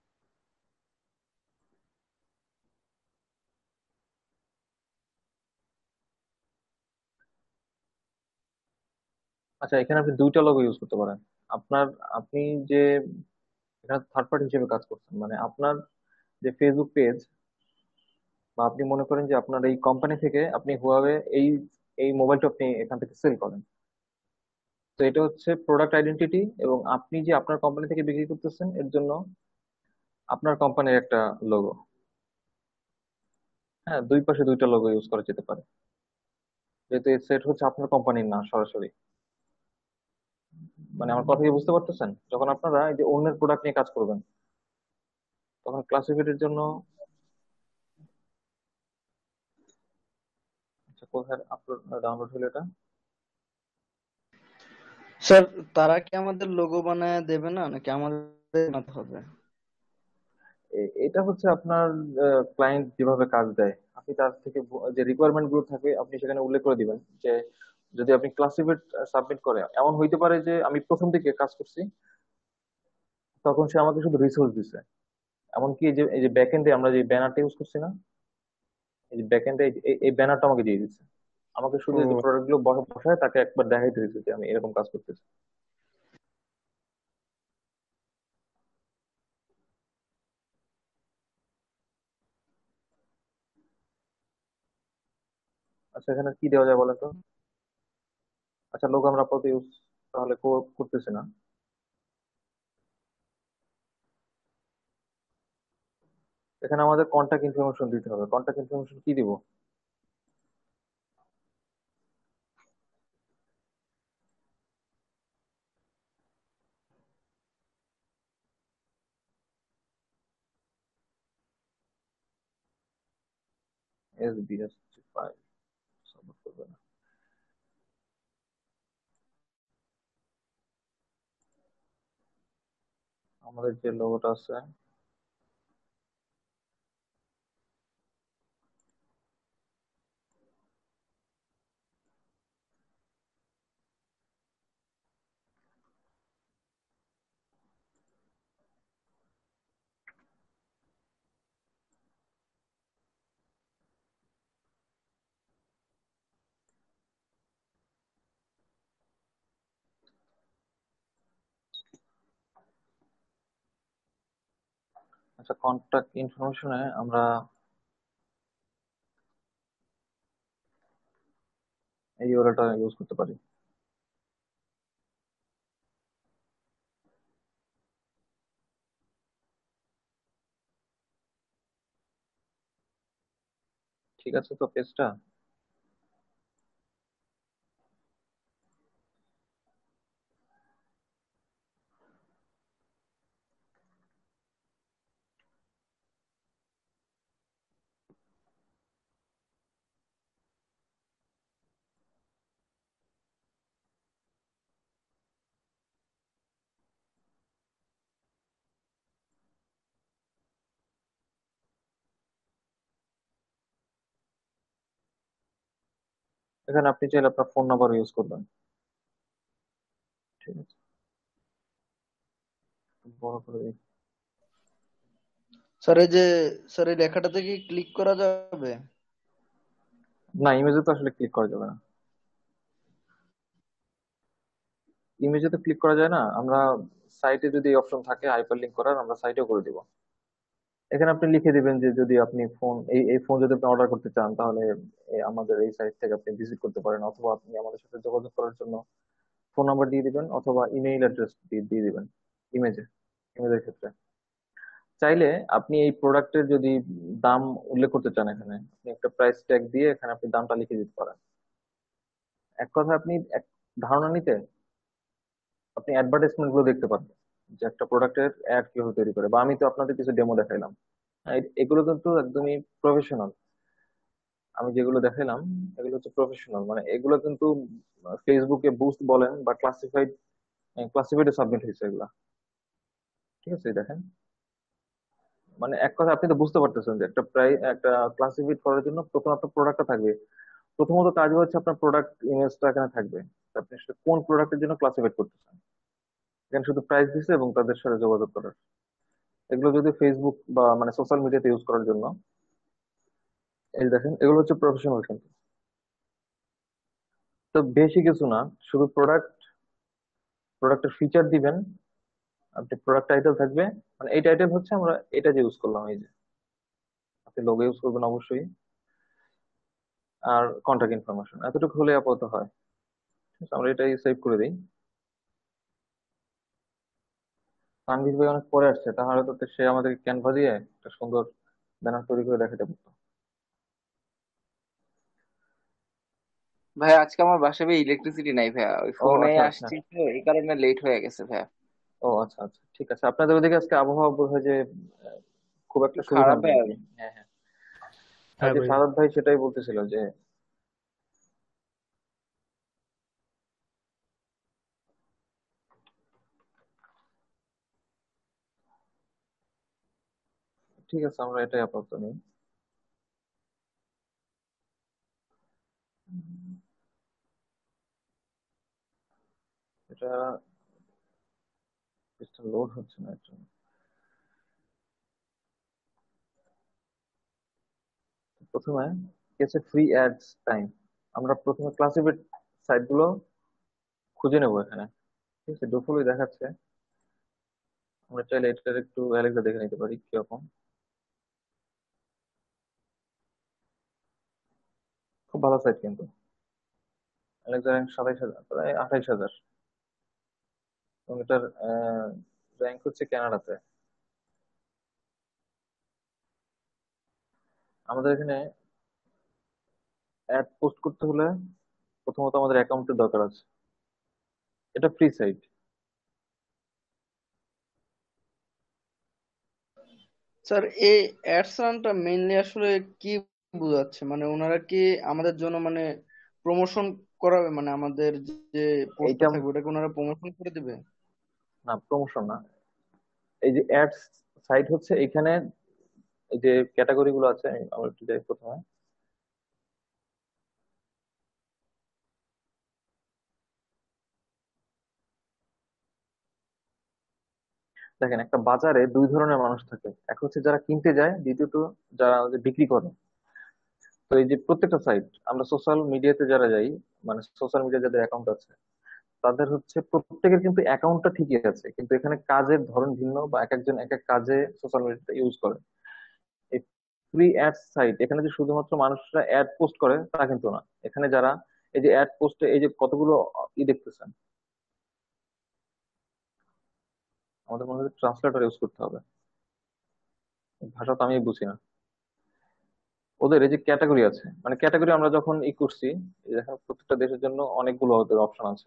আচ্ছা, এখানে আপনি দুইটা লোগো ইউজ করতে পারেন। আপনার, আপনি যে এখানে থার্ড পার্টি হিসেবে কাজ করছেন, মানে আপনার যে ফেসবুক পেজ, বা আপনি মনে করেন যে আপনার এই কোম্পানি থেকে আপনি হুয়াওয়ে এই এই মোবাইলটা আপনি এখান থেকে সেল করেন, তো এটা হচ্ছে প্রোডাক্ট আইডেন্টিটি, এবং আপনি যে আপনার কোম্পানি থেকে বিক্রি করতেছেন এর জন্য আপনার কোম্পানির একটা লোগো। হ্যাঁ, দুই পাশে দুইটা লোগো ইউজ করা যেতে পারে, যেহেতু এই সেট হচ্ছে আপনার কোম্পানির না সরাসরি। মানে আমার কথা কি বুঝতে পারতেছেন? যখন আপনারা এই যে অন্যের প্রোডাক্ট নিয়ে কাজ করবেন, তখন ক্লাসিফাইডের জন্য কোথায় আপলোড ডাউনলোড হলো এটা? স্যার তারা কি আমাদের লোগো বানায় দেবে না নাকি আমাদের বানাতে হবে? এ- এটা হচ্ছে আপনার ক্লায়েন্ট যেভাবে কাজ দেয়, আপনি তার থেকে ব- যে রিকোয়ারমেন্ট গুলো থাকে আপনি সেখানে উল্লেখ করে দিবেন যে যদি আপনি ক্লাসিফাইড সাবমিট করে, এমন হইতে পারে যে আমি প্রথম দিকে কাজ করছি, তখন সে আমাকে শুধু রিসোর্স দিছে। এমনকি এই যে এই যে ব্যাকএন্ডে আমরা যে ব্যানারটা ইউজ করছি না, এই যে ব্যাকএন্ডে এই ব্যানারটা আমাকে দিয়ে দিচ্ছে। আমাকে শুধু এই যে ও প্রোডাক্ট গুলো বসা- বসায় তাকে একবার দেখাইতে দিচ্ছে যে আমি এরকম কাজ করতেছি। আচ্ছা, এখানে কি দেওয়া যায় বলেন তো? আচ্ছা, লোক আমরা আপাতত ইউজ তাহলে কো- করতেছি না। এখানে আমাদের কন্টাক্ট ইনফরমেশন দিতে হবে। কন্টাক্ট ইনফরমেশন কি দিব? S B S file support করবে না আমাদের যে লোগোটা আছে। আচ্ছা, কন্টাক্ট ইনফরমেশনে আমরা এই ইউআরএলটা ইউজ করতে পারি। ঠিক আছে তো পেজটা? এখানে আপনি চাইলে আপনার ফোন নাম্বার ইউজ করবেন। ঠিক আছে, বড় করে দিই। স্যার এই যে স্যার এই লেখাটাতে কি ক্লিক করা যাবে? না, ইমেজে তো আসলে ক্লিক করা যাবে না। ইমেজে তো ক্লিক করা যায় না। আমরা সাইটে যদি অপশন থাকে হাইপার লিঙ্ক করার, আমরা সাইটেও করে দিব। এখানে আপনি লিখে দিবেন যে যদি আপনি ফোন এই এই ফোন যদি আপনি অর্ডার করতে চান, তাহলে এই আমাদের এই সাইট থেকে আপনি ভিজিট করতে পারেন, অথবা আপনি আমাদের সাথে যোগাযোগ করার জন্য ফোন নাম্বার দিয়ে দিবেন অথবা ইমেইল অ্যাড্রেস দিয়ে দিয়ে দিবেন। ইমেজে ইমেজের ক্ষেত্রে চাইলে আপনি এই প্রোডাক্টের যদি দাম উল্লেখ করতে চান, এখানে আপনি একটা প্রাইস ট্যাগ দিয়ে এখানে আপনি দামটা লিখে দিতে পারেন। এক কথা আপনি এক ধারণা নিতে আপনি অ্যাডভার্টাইজমেন্ট গুলো দেখতে পারবেন যে একটা প্রোডাক্টের অ্যাড কিভাবে তৈরি করে, বা আমি তো আপনাদের কিছু ডেমো দেখাইলাম। হ্যাঁ, এ- এগুলো কিন্তু একদমই প্রফেশনাল। আমি যেগুলো দেখাইলাম এগুলো হচ্ছে প্রফেশনাল, মানে এগুলো কিন্তু ফেসবুকে বুস্ট বলেন বা ক্লাসিফাইড ক্লাসিফাইডে সাবমিট হয়েছে এগুলা। ঠিক আছে, এই দেখেন। মানে এক কথা আপনি তো বুঝতে পারতেছেন যে একটা প্রায় একটা ক্লাসিফাইড করার জন্য প্রথম আপনার প্রোডাক্টটা থাকবে। প্রথমত কাজ হচ্ছে আপনার প্রোডাক্ট ইমেজটা এখানে থাকবে। আপনি সেটা কোন প্রোডাক্টের জন্য ক্লাসিফাইড করতেছেন। এখানে শুধু প্রাইস দিছে এবং তাদের সাথে যোগাযোগ করার। এগুলো যদি ফেসবুক বা মানে সোশ্যাল মিডিয়াতে ইউজ করার জন্য, এই যে দেখেন এগুলো হচ্ছে প্রফেশনাল কিন্তু। তো বেশি কিছু না, শুধু প্রোডাক্ট প্রোডাক্টের ফিচার দিবেন। আপনি প্রোডাক্ট টাইটেল থাকবে, মানে এই টাইটেল হচ্ছে আমরা এটা যে ইউজ করলাম, এই যে আপনি লোগো ইউজ করবেন অবশ্যই। আর কন্টাক্ট ইনফরমেশন এতটুকু হলে আপাতত হয়। ঠিক আছে, আমরা এটাই সেভ করে দিই। তানভীর ভাই অনেক পরে আসছে, তাহলে তো সে আমাদেরকে ক্যানভা দিয়ে একটা সুন্দর ব্যানার তৈরি করে দেখাতে পারতো। ভাই আজকে আমার বাসায় ভাই ইলেকট্রিসিটি নাই ভাইয়া, ওই ও ফোনে আচ্ছা আচ্ছা। আসছি তো এই কারণে লেট হয়ে গেছে ভাইয়া। ও আচ্ছা আচ্ছা, ঠিক আছে। আপনাদের ওদিকে আজকে আবহাওয়া বোধ হয় যে আহ, খুব একটা একটু সুবিধার খারাপ না আর ভাইয়া। কি। হ্যাঁ হ্যাঁ। ওই হ্যাঁ যে ভাই। সারদ ভাই সেটাই বলতেছিল যে ঠিক আছে, আমরা এটাই আপাতত নিই। এটা লোড হচ্ছে না এর জন্য। প্রথমে কি আছে, ফ্রি অ্যাডস টাইম। আমরা প্রথমে ক্লাসিফাইড সাইট গুলো খুঁজে নেবো এখানে। ঠিক আছে, ডুফুলই দেখাচ্ছে। আমরা চাইলে এটার একটু অ্যালেক্সা দেখে নিতে পারি কিরকম। খুব ভালো সাইট কিন্তু। অ্যালেক্সা র্যাঙ্ক সাতাইশ হাজার, প্রায় আঠাইশ হাজার, এবং এটার র্যাঙ্ক হচ্ছে কানাডাতে। আমাদের এখানে অ্যাড পোস্ট করতে হলে প্রথমত আমাদের অ্যাকাউন্টের দরকার আছে। এটা ফ্রি সাইট। স্যার এই অ্যাডস রানটা মেইনলি আসলে কি বোঝাচ্ছে, মানে ওনারা কি আমাদের জন্য মানে প্রমোশন করাবে, মানে আমাদের যে পোস্টটা এইটা থাকবে ওটাকে ওনারা প্রমোশন করে দিবে? না, প্রমোশন না। এই যে অ্যাডস সাইট হচ্ছে এখানে এই যে ক্যাটাগরি গুলো আছে, আমি আমরা একটু যাই প্রথমে। দেখেন, একটা বাজারে দুই ধরনের মানুষ থাকে, এক হচ্ছে যারা কিনতে যায়, দ্বিতীয়ত যারা হচ্ছে বিক্রি করে। তো এই যে প্রত্যেকটা সাইট, আমরা সোশ্যাল মিডিয়াতে যারা যাই, মানে সোশ্যাল মিডিয়া যাদের অ্যাকাউন্ট আছে, তাদের হচ্ছে প্রত্যেকের কিন্তু অ্যাকাউন্টটা ঠিকই আছে, কিন্তু এখানে কাজের ধরন ভিন্ন, বা এক একজন এক এক কাজে সোশ্যাল মিডিয়াটা ইউজ করে। এই ফ্রি অ্যাড সাইট, এখানে যে শুধুমাত্র মানুষরা অ্যাড পোস্ট করে তা কিন্তু না। এখানে যারা এই যে অ্যাড পোস্টে এই যে কতগুলো ই দেখতেছেন, আমাদের মনে হয় ট্রান্সলেটর ইউজ করতে হবে, ভাষা তো আমি বুঝি না। ওদের এই যে ক্যাটাগরি আছে, মানে ক্যাটাগরি আমরা যখন ই করছি, এই দেখেন প্রত্যেকটা দেশের জন্য অনেকগুলো ওদের অপশন আছে।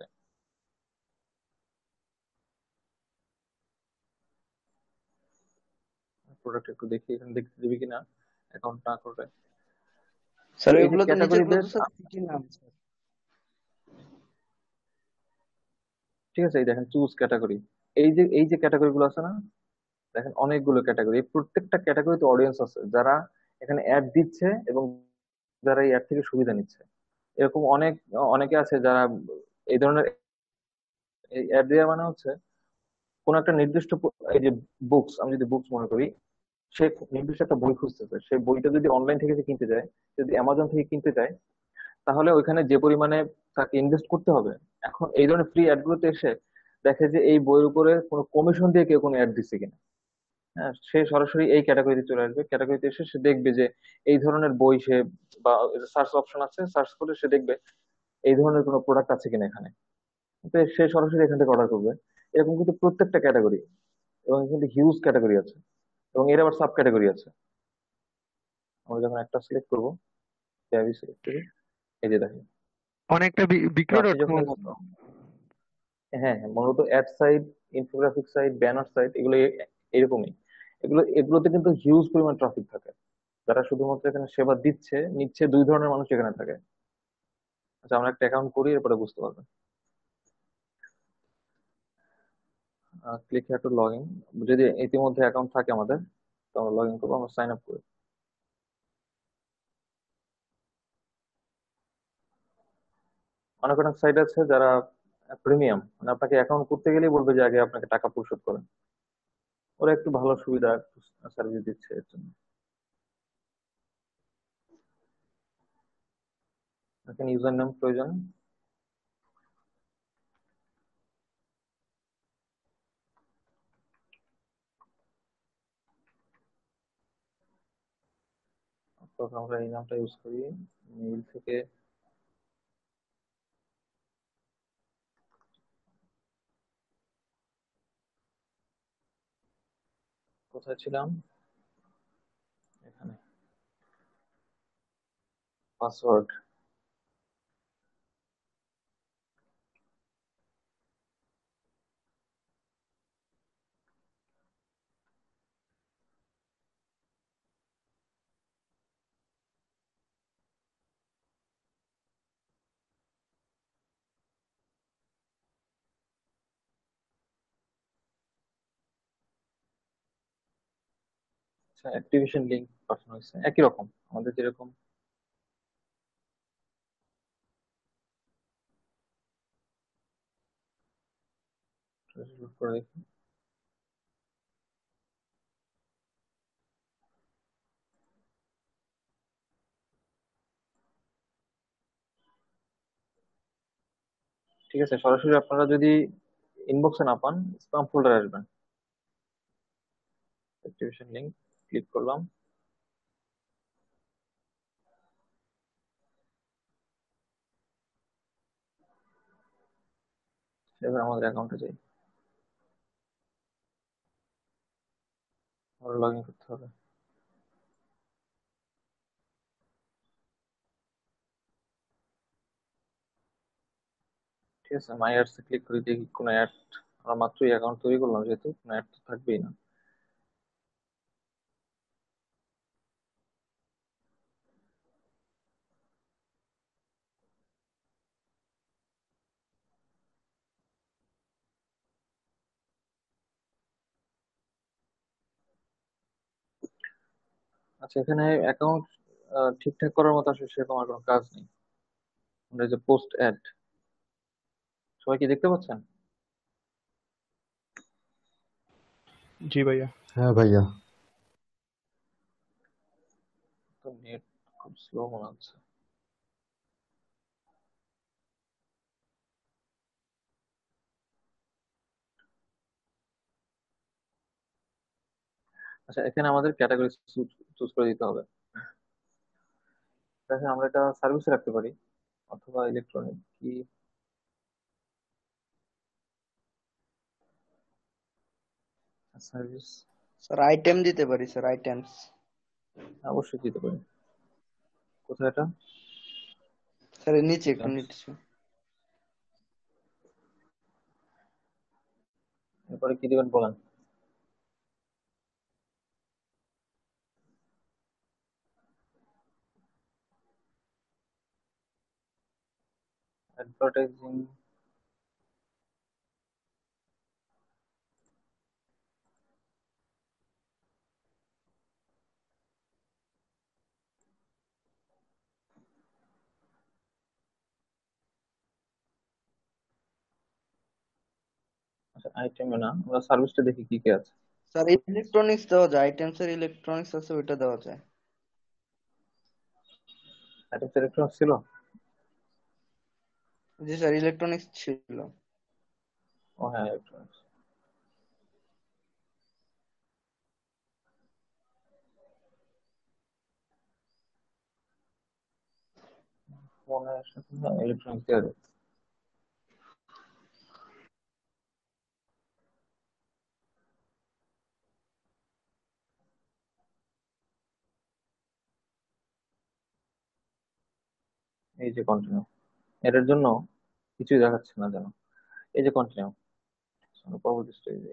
প্রোডাক্ট একটু দেখি এখানে দেখতে দিবি কিনা, অ্যাকাউন্ট না করে। তো স্যার এই যে এগুলো তো নিচেরগুলো ক্যাটাগরিদের, তো স্যার সিটির নাম স্যার। ঠিক আছে, এই দেখেন চুজ ক্যাটাগরি। এই যে এই যে ক্যাটাগরি গুলো আছে না, দেখেন অনেকগুলো ক্যাটাগরি। প্রত্যেকটা ক্যাটাগরিতে অডিয়েন্স আছে যারা এখানে অ্যাড দিচ্ছে এবং যারা এই অ্যাড থেকে সুবিধা নিচ্ছে। এরকম অনেক অনেকে আছে যারা এই ধরনের অ্যাড দেওয়া মানে হচ্ছে কোন একটা নির্দিষ্ট প- এই যে বুকস, আমি যদি বুকস মনে করি, সে নির্দিষ্ট একটা বই খুঁজতেছে, সেই বইটা যদি অনলাইন থেকে সে কিনতে যায়, যদি অ্যামাজন থেকে কিনতে চায়, তাহলে ওইখানে যে পরিমাণে তাকে ইনভেস্ট করতে হবে। এখন এই ধরনের ফ্রি অ্যাড গুলোতে এসে দেখে যে এই বইয়ের উপরে কোনো কমিশন দিয়ে কেউ কোনো অ্যাড দিচ্ছে কিনা। হ্যাঁ, সে সরাসরি এই ক্যাটাগরিতে চলে আসবে। ক্যাটাগরিতে এসে সে দেখবে যে এই ধরনের বই সে, বা সার্চ অপশন আছে, সার্চ করে সে দেখবে এই ধরনের কোনো প্রোডাক্ট আছে কিনা এখানে। তো সে সরাসরি এখান থেকে অর্ডার করবে। এরকম কিন্তু প্রত্যেকটা ক্যাটাগরি, এবং কিন্তু হিউজ ক্যাটাগরি আছে, এবং এর আবার সাব ক্যাটাগরি আছে। আমরা যখন একটা সিলেক্ট করবো, ট্যাবই সিলেক্ট করি, এই যে দেখেন। অনেকটা বি- তো বিক্রয় আপনি ডট যখন কমের এই- মতো। হ্যাঁ হ্যাঁ, মূলত ad site, infographic site, banner site, এগুলো এ- এরকমই। এগুলো এগুলোতে কিন্তু হিউজ পরিমাণ ট্রাফিক থাকে। যারা শুধুমাত্র এখানে সেবা দিচ্ছে নিচ্ছে, দুই ধরনের মানুষ এখানে থাকে। আচ্ছা, আমরা একটা অ্যাকাউন্ট করি, এরপরে বুঝতে পারবেন। Click here to log in. যদি ইতিমধ্যে অ্যাকাউন্ট থাকে আমাদের, তো আমরা লগ ইন করবো, আমরা সাইন আপ করি। অনেক অনেক সাইট আছে যারা প্রিমিয়াম, মানে আপনাকে অ্যাকাউন্ট করতে গেলেই বলবে যে আগে আপনাকে টাকা পরিশোধ করেন। ওরা একটু ভালো সুবিধা সার্ভিস দিচ্ছে এর জন্য। এখানে ইউজার নাম প্রয়োজন। তো আমরা এই নামটা ইউজ করি। মেইল থেকে কোথায় ছিলাম, এখানে পাসওয়ার্ড। আচ্ছা, অ্যাক্টিভেশন লিংক পাঠানো হয়েছে একই রকম আমাদের যেরকম। load করে দেখি। ঠিক আছে, সরাসরি আপনারা যদি ইনবক্সে না পান স্প্যাম ফোল্ডারে আসবেন। অ্যাক্টিভেশন লিংক ক্লিক করলাম। এবার আমাদের অ্যাকাউন্টে যাই, আবার লগ ইন করতে হবে। ঠিক আছে, মাই অ্যাডসে ক্লিক করে দেখি কোনো অ্যাড। আমরা মাত্রই অ্যাকাউন্ট তৈরি করলাম, যেহেতু কোনো অ্যাড তো থাকবেই না। আচ্ছা, এখানে অ্যাকাউন্ট ঠিকঠাক করার মতো আসলে সেরকম আর কোনো কাজ নেই। আমরা এই যে পোস্ট অ্যাড, সবাই কি দেখতে পাচ্ছেন? জি ভাইয়া। হ্যাঁ ভাইয়া। তো নেট খুব স্লো মনে হচ্ছে। আচ্ছা, এখানে আমাদের ক্যাটাগরি চুজ করে দিতে হবে। দেখেন, আমরা এটা সার্ভিসে রাখতে পারি অথবা ইলেকট্রনিক কি। সার্ভিস, স্যার আইটেম দিতে পারি স্যার, আইটেমস। অবশ্যই দিতে পারি। কোথায় এটা? স্যার এর নিচে একটু নিচে। এরপরে কি দিবেন বলেন। অ্যাডভার্টাইজিং, আচ্ছা আইটেমে না, আমরা সার্ভিসটা দেখি কি কি আছে। স্যার ইলেকট্রনিক্স দেওয়া যায়, আইটেমস এর ইলেকট্রনিক্স আছে, ওইটা দেওয়া যায়। আইটেম সিলেকশন ছিল। জি স্যার, ইলেকট্রনিক্স ছিল। ও হ্যাঁ, ইলেকট্রনিক্স। ফোনের সাথে ইলেকট্রনিক্স দেওয়া যায়। এই যে কন্টিনিউ, এটার জন্য কিছুই দেখাচ্ছে না যেন। এই যে কন্টিনিউ, পরবর্তী স্টেজে।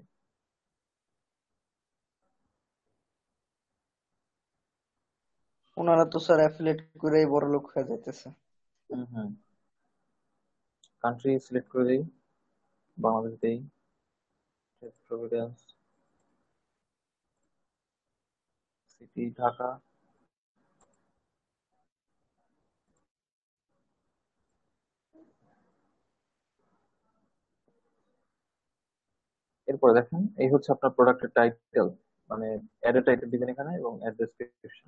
ওনারা তো স্যার অ্যাফিলিয়েট করেই বড় লোক হয়ে যাইতেছে। হুম হুম। কান্ট্রি সিলেক্ট করে দিই, বাংলাদেশ দেই, প্রভিডেন্স, সিটি ঢাকা। এরপরে দেখেন, এই হচ্ছে আপনার প্রোডাক্টের টাইটেল, মানে অ্যাডের টাইটেল দিবেন এখানে এবং অ্যাড ডেসক্রিপশন।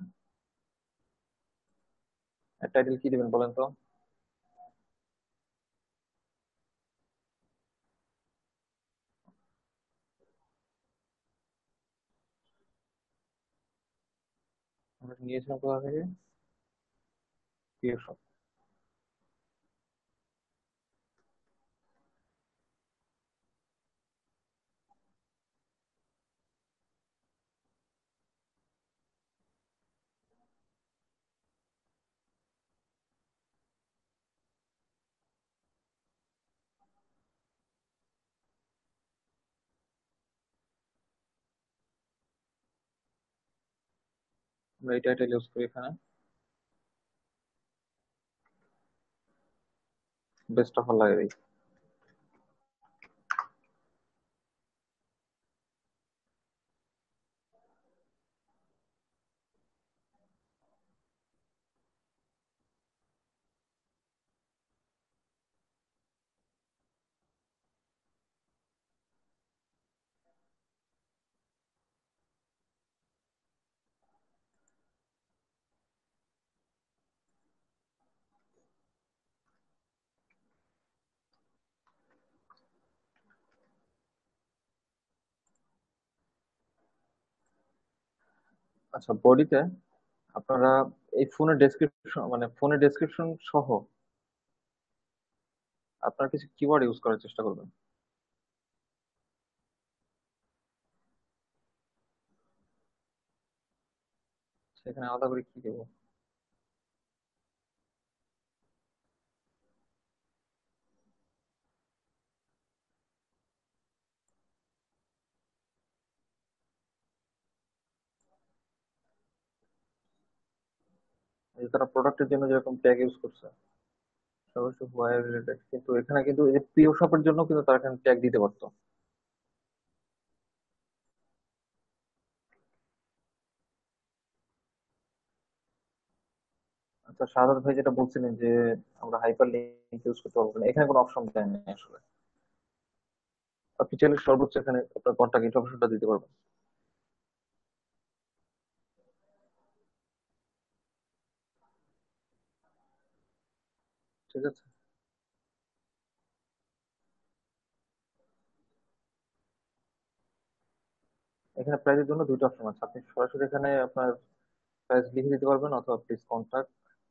অ্যাড টাইটেল কি দিবেন বলেন তো? আমরা নিয়েছিলাম কোথা থেকে? প্রিয় শপ। আমরা এই টাইটেল ইউজ করি এখানে। বেস্ট অফার লাগিয়ে দিই। আচ্ছা, বডিতে আপনারা এই ফোনের ডেসক্রিপশন মানে ফোনের ডেসক্রিপশন সহ আপনারা কিছু কিওয়ার্ড ইউজ করার চেষ্টা করবেন। সেখানে আলাদা করে কি দেবো? এই যে তারা প্রোডাক্টের জন্য যেরকম ট্যাগ ইউজ করছে অবশ্য ওয়্যার রিলেটেড, কিন্তু এখানে কিন্তু এই যে প্রিয় শপের জন্য কিন্তু তারা এখানে ট্যাগ দিতে পারতো। আচ্ছা, শাহাদাত ভাই যেটা বলছিলেন যে আমরা হাইপার লিঙ্ক ইউজ করতে পারবো না, এখানে কোনো অপশন দেয় না আসলে। আপনি চাইলে সর্বোচ্চ এখানে আপনার কন্টাক্ট ইনফরমেশনটা দিতে পারবেন। ঠিক আছে, এখানে প্রাইজের জন্য দুইটা অপশন আছে। আপনি সরাসরি এখানে আপনার প্রাইস লিখে দিতে পারবেন, অথবা প্লিজ কন্টাক্ট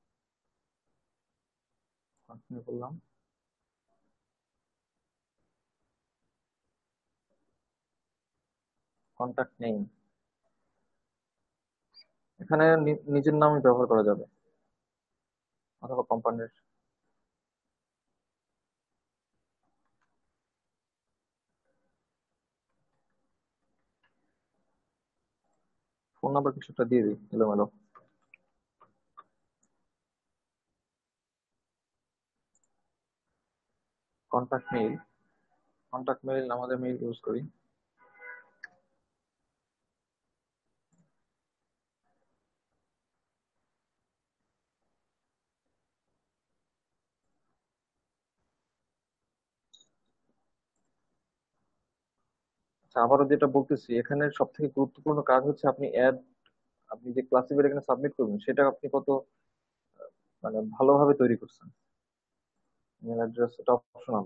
কন্টিনিউ করলাম, কন্টাক্ট নেই, এখানে নি- নিজের নামই ব্যবহার করা যাবে অথবা কোম্পানির ফোন নাম্বার কিছু একটা দিয়ে দিই এলোমেলো। কন্টাক্ট মেইল, কন্টাক্ট মেইল আমাদের মেইল ইউজ করি। আচ্ছা, আবারও যেটা বলতেছি, এখানে সব থেকে গুরুত্বপূর্ণ কাজ হচ্ছে আপনি অ্যাড, আপনি যে ক্লাসিফায়ার এখানে সাবমিট করবেন সেটা আপনি কত মানে ভালোভাবে তৈরি করছেন। ইমেল অ্যাড্রেস এটা অপশনাল,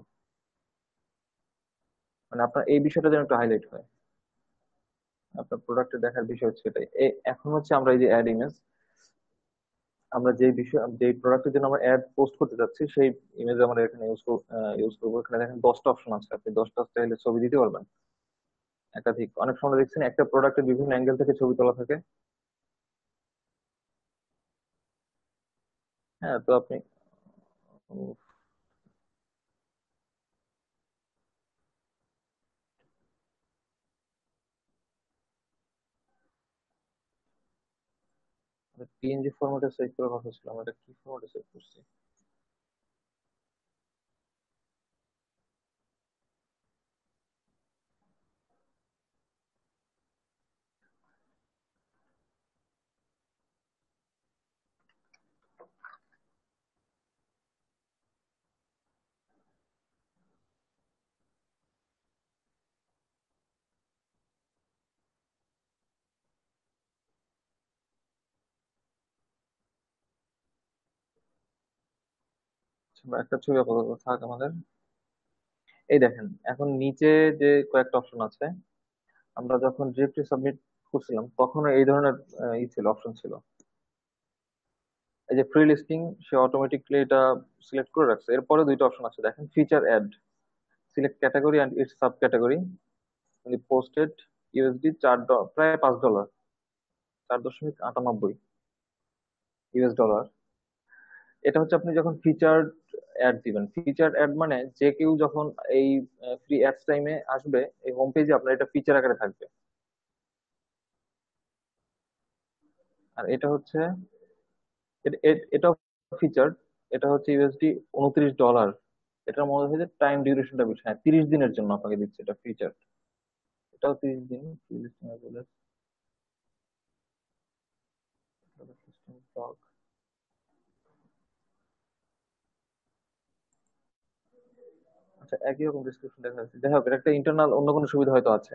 মানে আপনার এই বিষয়টা যেন একটু হাইলাইট হয়। আপনার প্রোডাক্টে দেখার বিষয় হচ্ছে এটাই। এ- এখন হচ্ছে আমরা এই যে অ্যাড ইমেজ, আমরা যে বিষয় যে প্রোডাক্টের জন্য আমরা অ্যাড পোস্ট করতে যাচ্ছি সেই ইমেজ আমরা এখানে ইউজ ইউজ করবো। এখানে দেখেন দশটা অপশন আছে, আপনি দশটা স্টাইলে ছবি দিতে পারবেন। একাধিক, অনেক সময় দেখছেন একটা প্রোডাক্টের বিভিন্ন অ্যাঙ্গেল থেকে ছবি তোলা থাকে। হ্যাঁ, তো আপনি পিএনজি ফরম্যাটে সেভ করার কথা ছিল, আমরা এটা কি ফরম্যাটে সেভ করছি? আচ্ছা, বা একটা ছবি আপাতত থাক আমাদের। এই দেখেন, এখন নিচে যে কয়েকটা অপশন আছে, আমরা যখন জিএফটি সাবমিট করছিলাম তখন এই ধরনের আহ, ই ছিল, অপশন ছিল। এই যে ফ্রি লিস্টিং, সে অটোমেটিকলি এটা সিলেক্ট করে রাখছে। এরপরে দুইটা অপশন আছে দেখেন, feature ad, select category and its sub category, posted USD চার ড- প্রায় পাঁচ ডলার, চার দশমিক আটানব্বই, ইউএস ডলার। এটা হচ্ছে আপনি যখন ফিচার অ্যাড দিবেন। ফিচার অ্যাড মানে যে কেউ যখন এই ফ্রি অ্যাডস টাইমে আসবে, এই হোম পেজে আপনার এটা ফিচার আকারে থাকবে। আর এটা হচ্ছে এ- এ- এটাও ফিচার, এটা হচ্ছে ইউএসডি উনত্রিশ ডলার। এটার মধ্যে হচ্ছে টাইম ডিউরেশনটা বেশি, হ্যাঁ তিরিশ দিনের জন্য আপনাকে দিচ্ছে এটা ফিচার। এটাও তিরিশ দিন। free listing as well as system talk। আচ্ছা, একই রকম ডিসক্রিপশন দেখা যাচ্ছে, যাই হোক এটা একটা ইন্টারনাল অন্য কোনো সুবিধা হয়তো আছে।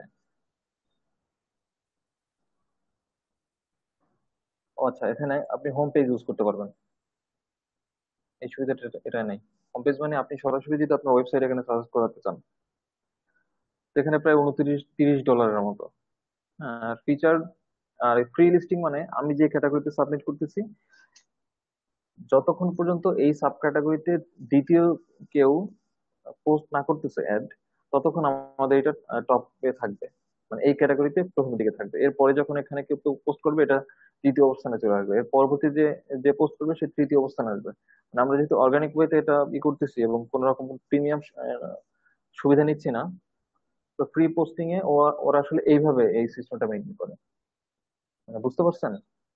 ও আচ্ছা, এখানে আপনি হোম পেজ ইউজ করতে পারবেন, এই সুবিধাটা এটা এটা নেই। হোম পেজ মানে আপনি সরাসরি যদি আপনার ওয়েবসাইট এখানে সার্চ করাতে চান, তো এখানে প্রায় উনত্রিশ তিরিশ ডলারের মতো। হ্যাঁ, আর ফিচার আর ফ্রি লিস্টিং মানে আমি যে ক্যাটাগরিতে সাবমিট করতেছি, যতক্ষণ পর্যন্ত এই সাব ক্যাটাগরিতে দ্বিতীয় কেউ পোস্ট না করতেছে অ্যাড, ততক্ষণ আমাদের এটা টপে থাকবে, মানে এই ক্যাটাগরিতে প্রথম দিকে থাকবে। এরপরে যখন এখানে কেউ পোস্ট করবে, এটা তৃতীয় অবস্থানে চলে আসবে। এর পরবর্তী যে যে পোস্ট করবে সে তৃতীয় অবস্থানে আসবে। মানে আমরা যেহেতু অর্গানিক ওয়েতে এটা ই করতেছি এবং কোন রকম প্রিমিয়াম সুবিধা নিচ্ছি না, তো ফ্রি পোস্টিং এ ও- ওরা আসলে এইভাবে এই সিস্টেমটা মেনটেন করে। মানে বুঝতে পারছেন?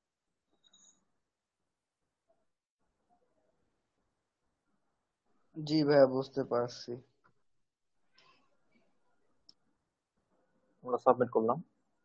জি ভাইয়া, বুঝতে পারছি। আমরা সাবমিট করলাম।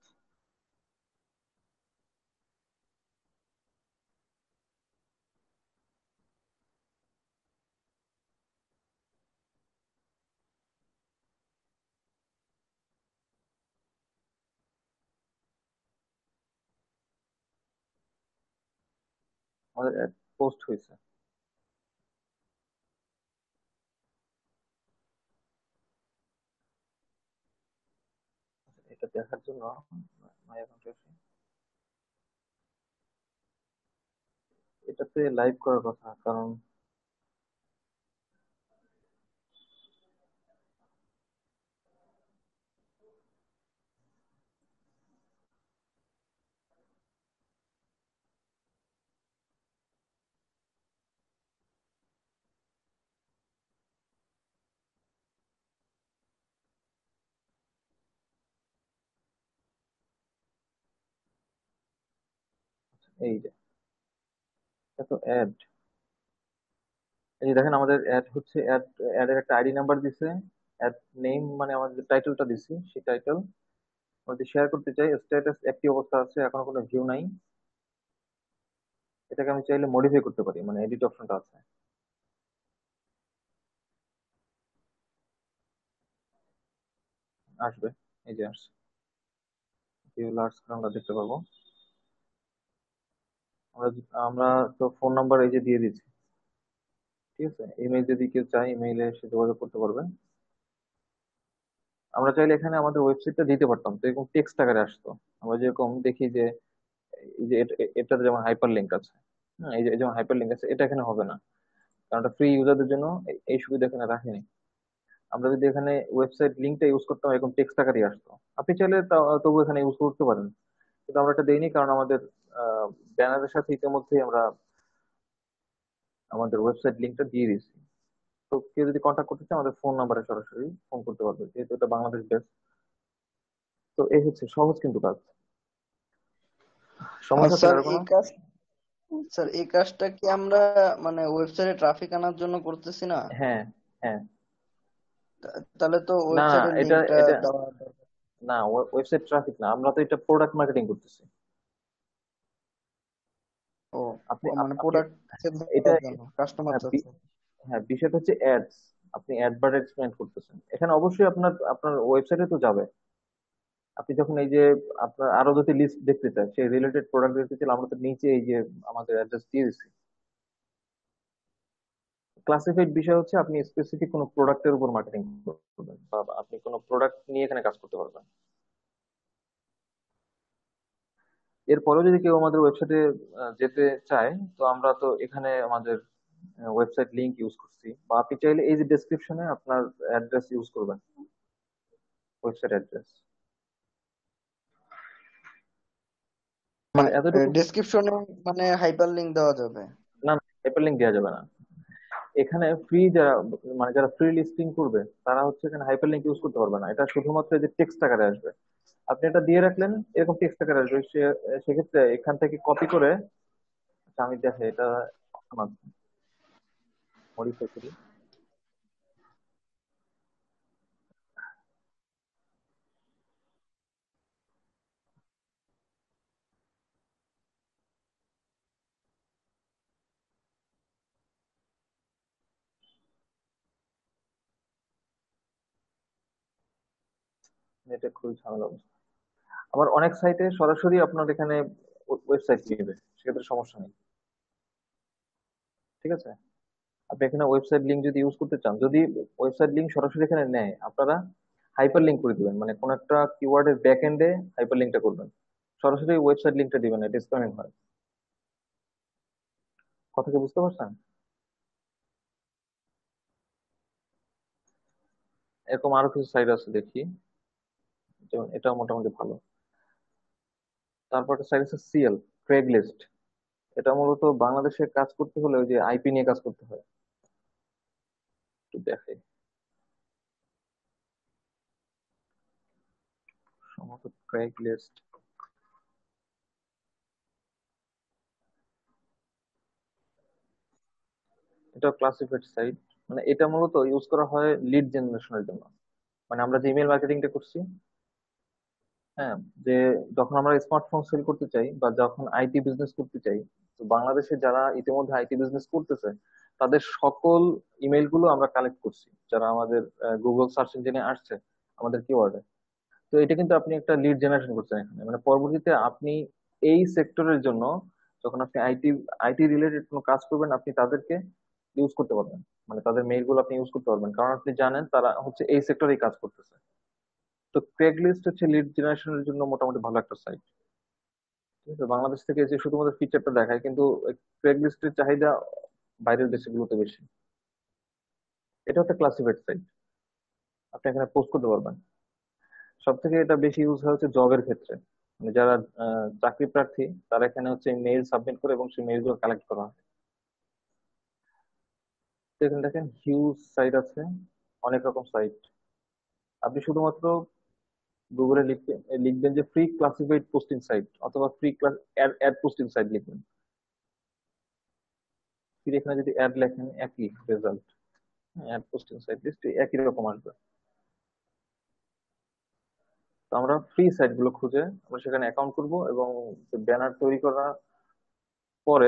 আমাদের পোস্ট হয়েছে। এটা দেখার জন্য মাই অ্যাকাউন্টে আসি। এটাতে লাইভ করার কথা, কারণ এই যে এত অ্যাড, এই যে দেখেন আমাদের অ্যাড হচ্ছে, অ্যাড অ্যাড এর একটা আইডি নাম্বার দিছে, অ্যাড নেম মানে আমাদের যে টাইটেলটা দিছি সেই টাইটেল। আমরা যদি শেয়ার করতে চাই, স্ট্যাটাস একটি অবস্থা আছে, এখনো কোনো ভিউ নাই। এটাকে আমি চাইলে মডিফাই করতে পারি, মানে এডিট অপশনটা আছে, আসবে। এই যে আসছে, ভিউ লার্জ আমরা দেখতে পাবো। আমরা আমরা তো ফোন নাম্বার এই যে দিয়ে দিচ্ছি, ঠিক আছে। ইমেল যদি কেউ চায়, ইমেইলে সে যোগাযোগ করতে পারবে। আমরা চাইলে এখানে আমাদের ওয়েবসাইটটা দিতে পারতাম, তো এরকম টেক্সট আকারে আসতো। আমরা যেরকম দেখি যে এই যে এটা- এটাতে যেমন হাইপার লিঙ্ক আছে, হ্যাঁ, এই যে এই যেমন হাইপার লিঙ্ক আছে, এটা এখানে হবে না, কারণ এটা ফ্রি ইউজারদের জন্য এই এই সুবিধা এখানে রাখেনি। আমরা যদি এখানে ওয়েবসাইট লিঙ্কটা ইউজ করতাম, এরকম টেক্সট আকারে আসতো। আপনি চাইলে তা- তবু এখানে ইউজ করতে পারেন, কিন্তু আমরা এটা দেইনি, কারণ আমাদের ব্যানারের সাথে ইতিমধ্যেই আমরা আমাদের ওয়েবসাইট লিঙ্কটা দিয়ে দিয়েছি। তো কেউ যদি কন্ট্যাক্ট করতে চায়, আমাদের ফোন নাম্বারে সরাসরি ফোন করতে পারবে, যেহেতু এটা বাংলাদেশ বেস। তো এই হচ্ছে সহজ কিন্তু কাজ। আর সমস্যা আছে স্যার কারো কোনো? এই কাজ স্যার এই কাজটা কি আমরা মানে ওয়েবসাইটে ট্রাফিক আনার জন্য করতেছি না? হ্যাঁ, হ্যাঁ। তা- তাহলে তো না, না, ওয়েবসাইটের এটা লিংকটা এটা দেওয়া দরকার। না, ওয়েবসাইট ট্রাফিক না, আমরা তো এটা প্রোডাক্ট মার্কেটিং করতেছি। ও, আপনি ও মানে আপ- আপনি প্রোডাক্ট সেল এটা, করার জন্য কাস্টমার হ্যাঁ, বি- চাচ্ছে। হ্যাঁ, বিষয়টা হচ্ছে অ্যাডস। আপনি অ্যাডভার্টাইজমেন্ট করতেছেন এখানে, অবশ্যই আপনার আপনার ওয়েবসাইটে তো যাবে। আপনি যখন এই যে আপনার আরো যদি লিস্ট দেখতে চান, সেই রিলেটেড প্রোডাক্ট দেখতে চাইলে আমরা তো নিচে এই যে আমাদের অ্যাড্রেস দিয়ে দিচ্ছি। ক্লাসিফাইড বিষয় হচ্ছে আপনি স্পেসিফিক কোনো প্রোডাক্টের উপর মার্কেটিং করবেন, বা আপনি কোনো প্রোডাক্ট নিয়ে এখানে কাজ করতে পারবেন। এরপরেও যদি কেউ আমাদের ওয়েবসাইটে যেতে চায়, তো আমরা তো এখানে আমাদের ওয়েবসাইট লিংক ইউজ করছি, বা আপনি চাইলে এই যে ডেসক্রিপশনে আপনার অ্যাড্রেস ইউজ করবেন, ওয়েবসাইট অ্যাড্রেস। মানে মানে এতটুকু। ডেসক্রিপশনে মানে হাইপার লিংক দেওয়া যাবে? না, হাইপার লিংক দেওয়া যাবে না এখানে। ফ্রি যারা, মানে যারা ফ্রি লিস্টিং করবে, তারা হচ্ছে এখানে হাইপার লিংক ইউজ করতে পারবে না। এটা শুধুমাত্র এই যে টেক্সট আকারে আসবে। আপনি এটা দিয়ে রাখলেন, এরকম টেক্সট আকারে আসবে। সে- সেক্ষেত্রে এখান থেকে কপি করে, আচ্ছা, আমি দেখে এটা মডিফাই করি। এটা খুবই ঝামেলা অবস্থা। আবার অনেক সাইটে সরাসরি আপনার এখানে ওয়েবসাইট নেবে, সেক্ষেত্রে সমস্যা নেই, ঠিক আছে। আপনি এখানে ওয়েবসাইট লিংক যদি ইউজ করতে চান, যদি ওয়েবসাইট লিংক সরাসরি এখানে নেয়, আপনারা হাইপার লিংক করে দিবেন, মানে কোন একটা কিওয়ার্ডের ব্যাক এন্ডে হাইপার লিংকটা করবেন। সরাসরি ওয়েবসাইট লিঙ্কটা দিবেন না, এটা স্প্যামিং হয়। কথা কি বুঝতে পারছেন? এরকম আরো কিছু সাইট আছে দেখি, যেমন এটা মোটামুটি ভালো। তারপর একটা সাইট আছে সিএল, ক্রেগ লিস্ট। এটা মূলত বাংলাদেশে কাজ করতে হলে ওই যে আইপি নিয়ে কাজ করতে হয়। একটু দেখে সম্ভবত ক্রেগ লিস্ট। এটা ক্লাসিফাইড সাইট, মানে এটা মূলত ইউজ করা হয় লিড জেনারেশনের জন্য। মানে আমরা যে ইমেল মার্কেটিংটা করছি, হ্যাঁ, যে যখন আমরা স্মার্টফোন সেল করতে চাই বা যখন আইটি বিজনেস করতে চাই, তো বাংলাদেশে যারা ইতিমধ্যে আইটি বিজনেস করতেছে তাদের সকল ইমেল গুলো আমরা কালেক্ট করছি, যারা আমাদের গুগল সার্চ ইঞ্জিনে আসছে আমাদের কিওয়ার্ডে। তো এটা কিন্তু আপনি একটা লিড জেনারেশন করছেন এখানে, মানে পরবর্তীতে আপনি এই সেক্টরের জন্য যখন আপনি আইটি আইটি রিলেটেড কোনো কাজ করবেন, আপনি তাদেরকে ইউজ করতে পারবেন, মানে তাদের মেইল গুলো আপনি ইউজ করতে পারবেন, কারণ আপনি জানেন তারা হচ্ছে এই সেক্টরেই কাজ করতেছে। তো ক্রেগ লিস্ট হচ্ছে লিড জেনারেশনের জন্য মোটামুটি ভালো একটা সাইট। ঠিক আছে, বাংলাদেশ থেকে যে শুধুমাত্র ফিচারটা দেখায়, কিন্তু ক্রেগ লিস্টের চাহিদা বাইরের দেশগুলোতে বেশি। এটা একটা ক্লাসিফাইড সাইট, আপনি এখানে পোস্ট করতে পারবেন। সব থেকে এটা বেশি ইউজ হয় হচ্ছে জবের ক্ষেত্রে, মানে যারা আহ, চাকরি প্রার্থী তারা এখানে হচ্ছে মেইল সাবমিট করে এবং সেই মেইল গুলো কালেক্ট করা হয়। তো এখানে দেখেন হিউজ সাইট আছে, অনেক রকম সাইট। আপনি শুধুমাত্র গুগলে লিখবেন লিখবেন যে ফ্রি ক্লাসিফাইড পোস্টিং সাইট অথবা free class ad posting site লিখবেন। ফির এখানে যদি অ্যাড লেখেন একই result, ad posting site list একই রকম আসবে। তো আমরা ফ্রি সাইট গুলো খুঁজে আমরা সেখানে অ্যাকাউন্ট করব, এবং ব্যানার তৈরি করার পরে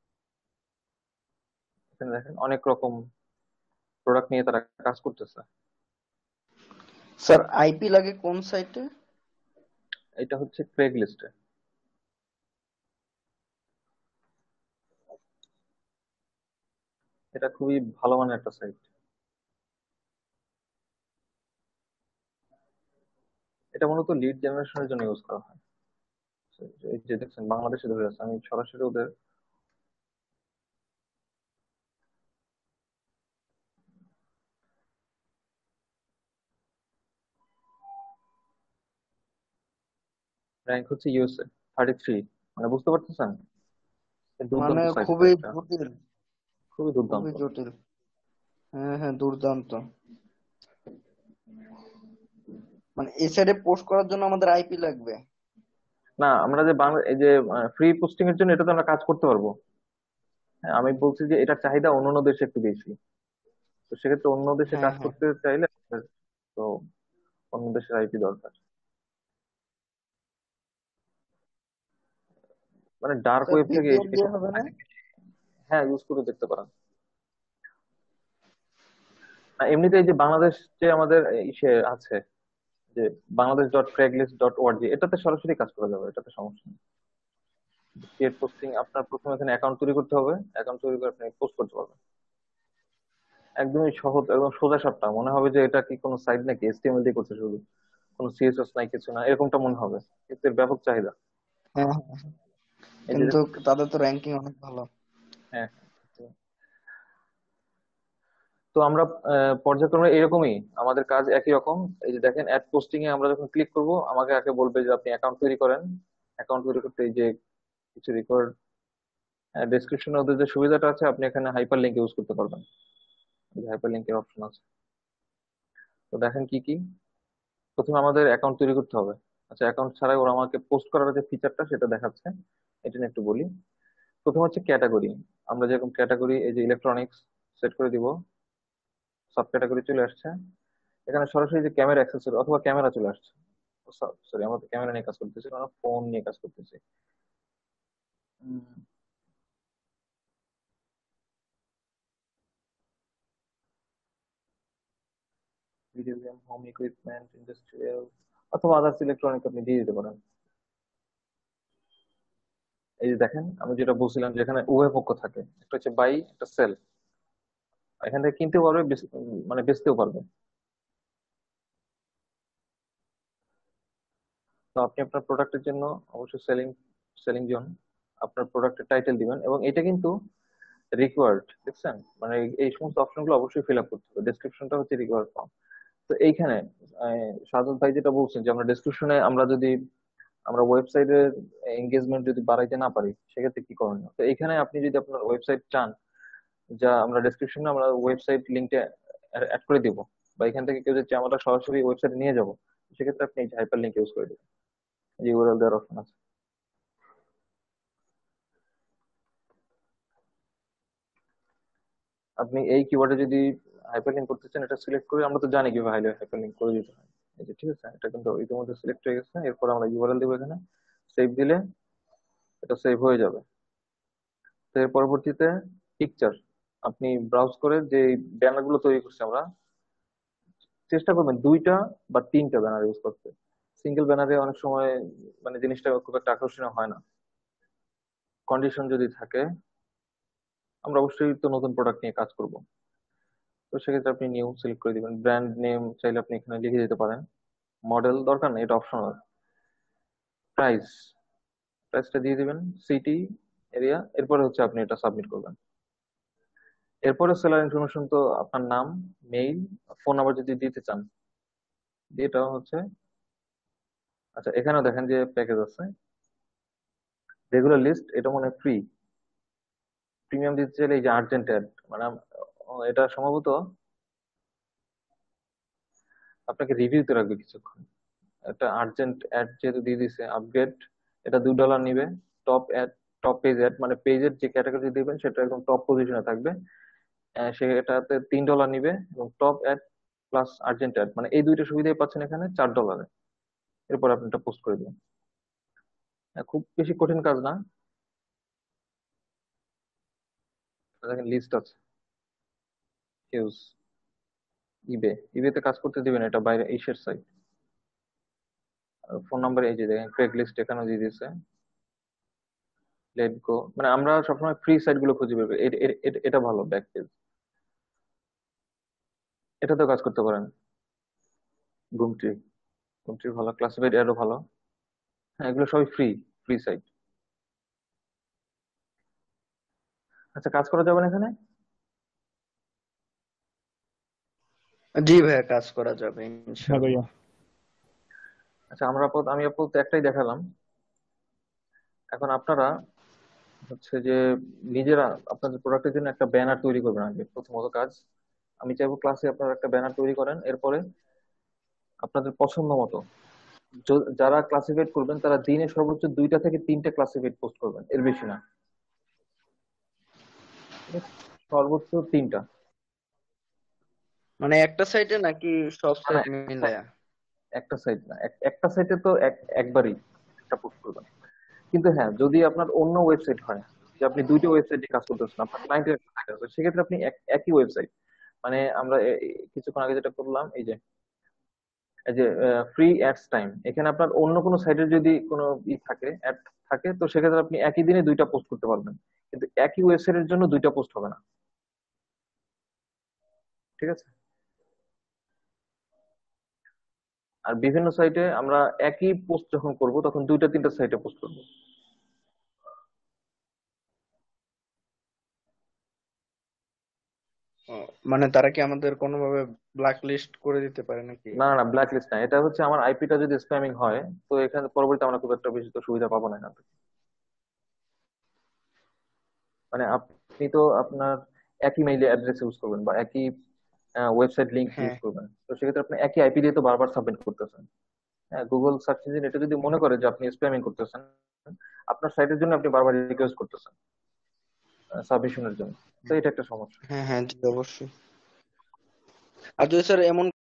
এখানে দেখেন অনেক রকম প্রোডাক্ট নিয়ে তারা কাজ করতেছে। স্যার আইপি লাগে কোন সাইটে? এটা হচ্ছে ক্রেগ লিস্টে। এটা খুবই ভালো মানের একটা সাইট। এটা মূলত লিড জেনারেশনের জন্য ইউজ করা হয়। এই যে দেখছেন বাংলাদেশে ধরে আছে, আমি সরাসরি ওদের র্যাঙ্ক হচ্ছে ইউএসএ থার্টি থ্রি। মানে বুঝতে পারতেছেন, এই মানে দুর্দান্ত সাইট খুবই একটা, জটিল, খুবই খুবই দুর্দান্ত। জটিল। হ্যাঁ হ্যাঁ, দুর্দান্ত। মানে এই সাইডে পোস্ট করার জন্য আমাদের আইপি লাগবে? না, আমরা যে বাংলা এই যে ফ্রি পোস্টিং এর জন্য এটাতে আমরা কাজ করতে পারবো। হ্যাঁ, আমি বলছি যে এটার চাহিদা অন্যান্য দেশে একটু বেশি। তো সেক্ষেত্রে অন্য দেশে হ্যাঁ কাজ হ্যাঁ। করতে চাইলে তো অন্য দেশের আইপি দরকার। মানে ডার্ক স্যার ওয়েব থেকে ভিপিএন এসব দিয়ে হবে না? হ্যাঁ ইউজ করে দেখতে পারেন। না, এমনিতে এই যে বাংলাদেশ যে আমাদের ইসে আছে, যে Bangladesh dot craigslist dot org, এটাতে সরাসরি কাজ করা যাবে, এটাতে সমস্যা নেই। ক্রিয়েট পোস্টিং, আপনার প্রথমে এখানে অ্যাকাউন্ট তৈরি করতে হবে, অ্যাকাউন্ট তৈরি করে আপনি পোস্ট করতে পারবেন। একদমই সহজ, একদম সোজা সাপটা মনে হবে যে এটা কি কোনো সাইট নাকি এইচটিএমএল দিয়ে করছে, শুধু কোনো সিএসএস নাই, কিছু না, এরকমটা মনে হবে, কিন্তু এর ব্যাপক চাহিদা। হ্যাঁ হ্যাঁ, এই যে কিন্তু তাদের তো র্যাঙ্কিং অনেক ভালো। হ্যাঁ, তো আমরা আহ, পর্যায়ক্রমে এরকমই, আমাদের কাজ একই রকম। এই যে দেখেন অ্যাড পোস্টিং এ আমরা যখন ক্লিক করব, আমাকে আগে বলবে যে আপনি অ্যাকাউন্ট তৈরি করেন। অ্যাকাউন্ট তৈরি করতে এই যে কিছু রেকর্ড ডেসক্রিপশনে ওদের যে সুবিধাটা আছে, আপনি এখানে হাইপার লিঙ্ক ইউজ করতে পারবেন। এই হাইপার লিঙ্কের অপশন আছে। তো দেখেন কি কি, প্রথমে আমাদের অ্যাকাউন্ট তৈরি করতে হবে। আচ্ছা, অ্যাকাউন্ট ছাড়াই ওরা আমাকে পোস্ট করার যে ফিচারটা সেটা দেখাচ্ছে, এটা নিয়ে একটু বলি। প্রথম হচ্ছে ক্যাটাগরি। আমরা যেরকম ক্যাটাগরি এই যে ইলেকট্রনিক্স সেট করে দিব, সাব ক্যাটাগরি চলে আসছে। এখানে সরাসরি যে ক্যামেরা অ্যাক্সেসরি অথবা ক্যামেরা চলে আসছে। সরি, আমরা তো ক্যামেরা নিয়ে কাজ করতেছি, আমরা ফোন নিয়ে কাজ করতেছি। Video game, home equipment, industrial অথবা আদার্স ইলেকট্রনিক আপনি দিয়ে দিতে পারেন। এই যে দেখেন আমি যেটা বলছিলাম, যে এখানে উভয় পক্ষ থাকে, একটা হচ্ছে বাই, একটা সেল। এখান থেকে কিনতেও পারবে, বেচ- মানে বেচতেও পারবে। তো আপনি আপনার প্রোডাক্টের জন্য অবশ্যই সেলিং সেলিং জন আপনার প্রোডাক্টের টাইটেল দিবেন, এবং এটা কিন্তু রিকোয়ার্ড, দেখছেন? মানে এই এই সমস্ত অপশনগুলো অবশ্যই ফিল আপ করতে হবে। ডেসক্রিপশনটা হচ্ছে রিকোয়ার্ড ফর্ম। তো এইখানে সাজাদ ভাই যেটা বলছেন যে আমরা ডেসক্রিপশনে আমরা যদি আমরা ওয়েবসাইটের এঙ্গেজমেন্ট যদি বাড়াইতে না পারি সেক্ষেত্রে কি করণীয়? তো এখানে আপনি যদি আপনার ওয়েবসাইট চান, যা আমরা ডেসক্রিপশনে আমরা ওয়েবসাইট লিঙ্কটা অ্যাড করে দিব, বা এখান থেকে কেউ যদি আমরা সরাসরি ওয়েবসাইটে নিয়ে যাব, সেক্ষেত্রে আপনি এই হাইপার লিঙ্ক ইউজ করে দিবেন, যে ইউআরএল দেওয়ার অপশন আছে। আপনি এই কিওয়ার্ডে যদি হাইপার লিঙ্ক করতে চান, এটা সিলেক্ট করে, আমরা তো জানি কিভাবে হাইপার লিঙ্ক করে দিতে হয়, এই যে ঠিক আছে, এটা কিন্তু ইতিমধ্যে সিলেক্ট হয়ে গেছে। এরপর আমরা ইউআরএল দেবো, এখানে সেভ দিলে এটা সেভ হয়ে যাবে। তো এর পরবর্তীতে পিকচার, আপনি ব্রাউজ করে যে ব্যানার গুলো তৈরি করছি আমরা, চেষ্টা করবেন দুইটা বা তিনটা ব্যানার ইউজ করতে। সিঙ্গেল ব্যানারে অনেক সময় মানে জিনিসটা খুব একটা আকর্ষণীয় হয় না। কন্ডিশন যদি থাকে, আমরা অবশ্যই তো নতুন প্রোডাক্ট নিয়ে কাজ করব, তো সেক্ষেত্রে আপনি নিউ সিলেক্ট করে দিবেন। ব্র্যান্ড নেম চাইলে আপনি এখানে লিখে দিতে পারেন, মডেল দরকার নেই, এটা অপশনাল। প্রাইস, প্রাইসটা দিয়ে দিবেন, সিটি, এরিয়া, এরপরে হচ্ছে আপনি এটা সাবমিট করবেন। এরপরে সেলার ইনফরমেশন তো আপনার নাম, মেইল, ফোন নাম্বার যদি দিতে চান, এটা হচ্ছে, আচ্ছা এখানেও দেখেন যে প্যাকেজ আছে, রেগুলার লিস্ট, এটা মনে হয় ফ্রি। প্রিমিয়াম দিতে চাইলে এই যে আর্জেন্ট অ্যাড, মানে আম- ও, এটা সম্ভবত আপনাকে রিভিউতে রাখবে কিছুক্ষণ। একটা আর্জেন্ট অ্যাড যেহেতু দিয়ে দিছে, আপগ্রেড, এটা দুই ডলার নিবে। Top ad, top page ad, মানে পেজের যে ক্যাটাগরি দিবেন সেটা একদম টপ পজিশনে থাকবে, আহ, সেটাতে তিন ডলার নিবে। এবং top ad plus urgent ad, মানে এই দুইটা সুবিধাই পাচ্ছেন এখানে চার ডলারে। এরপর আপনি এটা পোস্ট করে দিবেন। হ্যাঁ, খুব বেশি কঠিন কাজ না। দেখেন লিস্ট আছে, হিউজ। ইবে, ইবেতে কাজ করতে দিবেন, এটা বাইরে এশিয়ার সাইট। ফোন নাম্বার এই যে দেখেন, ক্রেগ লিস্ট এখানেও দিয়ে দিয়েছে। লেট গো, মানে আমরা সবসময় ফ্রি সাইট গুলো খুঁজে বের করি, এ- এ- এ- এটা ভালো ব্যাক পেজ, এটাতেও কাজ করতে পারেন। গুমট্রি, গুমট্রি ভালো, ক্লাসিফাইড এরও ভালো। হ্যাঁ, এগুলো সবই ফ্রি, ফ্রি সাইট। আচ্ছা, কাজ করা যাবে না এখানে? জি ভাইয়া, কাজ করা যাবে হ্যাঁ ভাইয়া। ইনশাআল্লাহ। আচ্ছা, আমরা আপাতত আমি আপাতত একটাই দেখালাম। এখন আপনারা হচ্ছে যে নিজেরা আপনাদের প্রোডাক্টের জন্য একটা ব্যানার তৈরি করবেন আগে, প্রথমত কাজ। আমি চাইবো ক্লাসে আপনারা একটা ব্যানার তৈরি করেন, এরপরে আপনাদের পছন্দ মতো য- যারা ক্লাসিফাইড করবেন তারা দিনে সর্বোচ্চ দুইটা থেকে তিনটা ক্লাসিফাইড পোস্ট করবেন, এর বেশি না, ঠিক আছে? সর্বোচ্চ তিনটা। মানে একটা সাইটে নাকি সব না না, সাইট একটা সাইট, মিলায়া? একটা সাইট না, এক- একটা সাইটে তো এক- একবারই একটা পোস্ট করবেন। কিন্তু হ্যাঁ, যদি আপনার অন্য ওয়েবসাইট হয়, যে আপনি দুইটা ওয়েবসাইটে কাজ করতেছেন, আপনার ক্লায়েন্টের একটা site আছে, সেক্ষেত্রে আপনি এক- একই ওয়েবসাইট, মানে আমরা এ- এ- কিছুক্ষণ আগে যেটা করলাম, এই যে এই যে ফ্রি অ্যাডস টাইম, এখানে আপনার অন্য কোনো সাইটের যদি কোনো ই থাকে, অ্যাড থাকে, তো সেক্ষেত্রে আপনি একই দিনে দুইটা পোস্ট করতে পারবেন, কিন্তু একই ওয়েবসাইটের জন্য দুইটা পোস্ট হবে না, ঠিক আছে? আর বিভিন্ন সাইটে আমরা একই পোস্ট যখন করব তখন দুইটা তিনটা সাইটে পোস্ট করবো। ও, মানে তারা কি আমাদের কোনোভাবে ব্ল্যাক লিস্ট করে দিতে পারে নাকি? না না না, ব্ল্যাক লিস্ট না, এটা হচ্ছে আমার আইপিটা যদি স্প্যামিং হয়, তো এখানে পরবর্তীতে আমরা খুব একটা বেশি তো সুবিধা পাবো না এখান থেকে। মানে আপনি তো আপনার একই মেইল অ্যাড্রেস ইউজ করবেন বা একই ওয়েবসাইট লিংক হ্যাঁ। ইউজ করবেন, তো সেক্ষেত্রে আপনি একই আইপি দিয়ে তো বারবার সাবমিট করতেছেন। হ্যাঁ, গুগল সার্চ ইঞ্জিন এটা যদি মনে করে যে আপনি স্প্যামিং করতেছেন, আপনার সাইটের জন্য আপনি বারবার রিকোয়েস্ট করতেছেন সাবমিশনের জন্য, তো এটা একটা সমস্যা। হ্যাঁ হ্যাঁ জি অবশ্যই। আর যদি স্যার এমন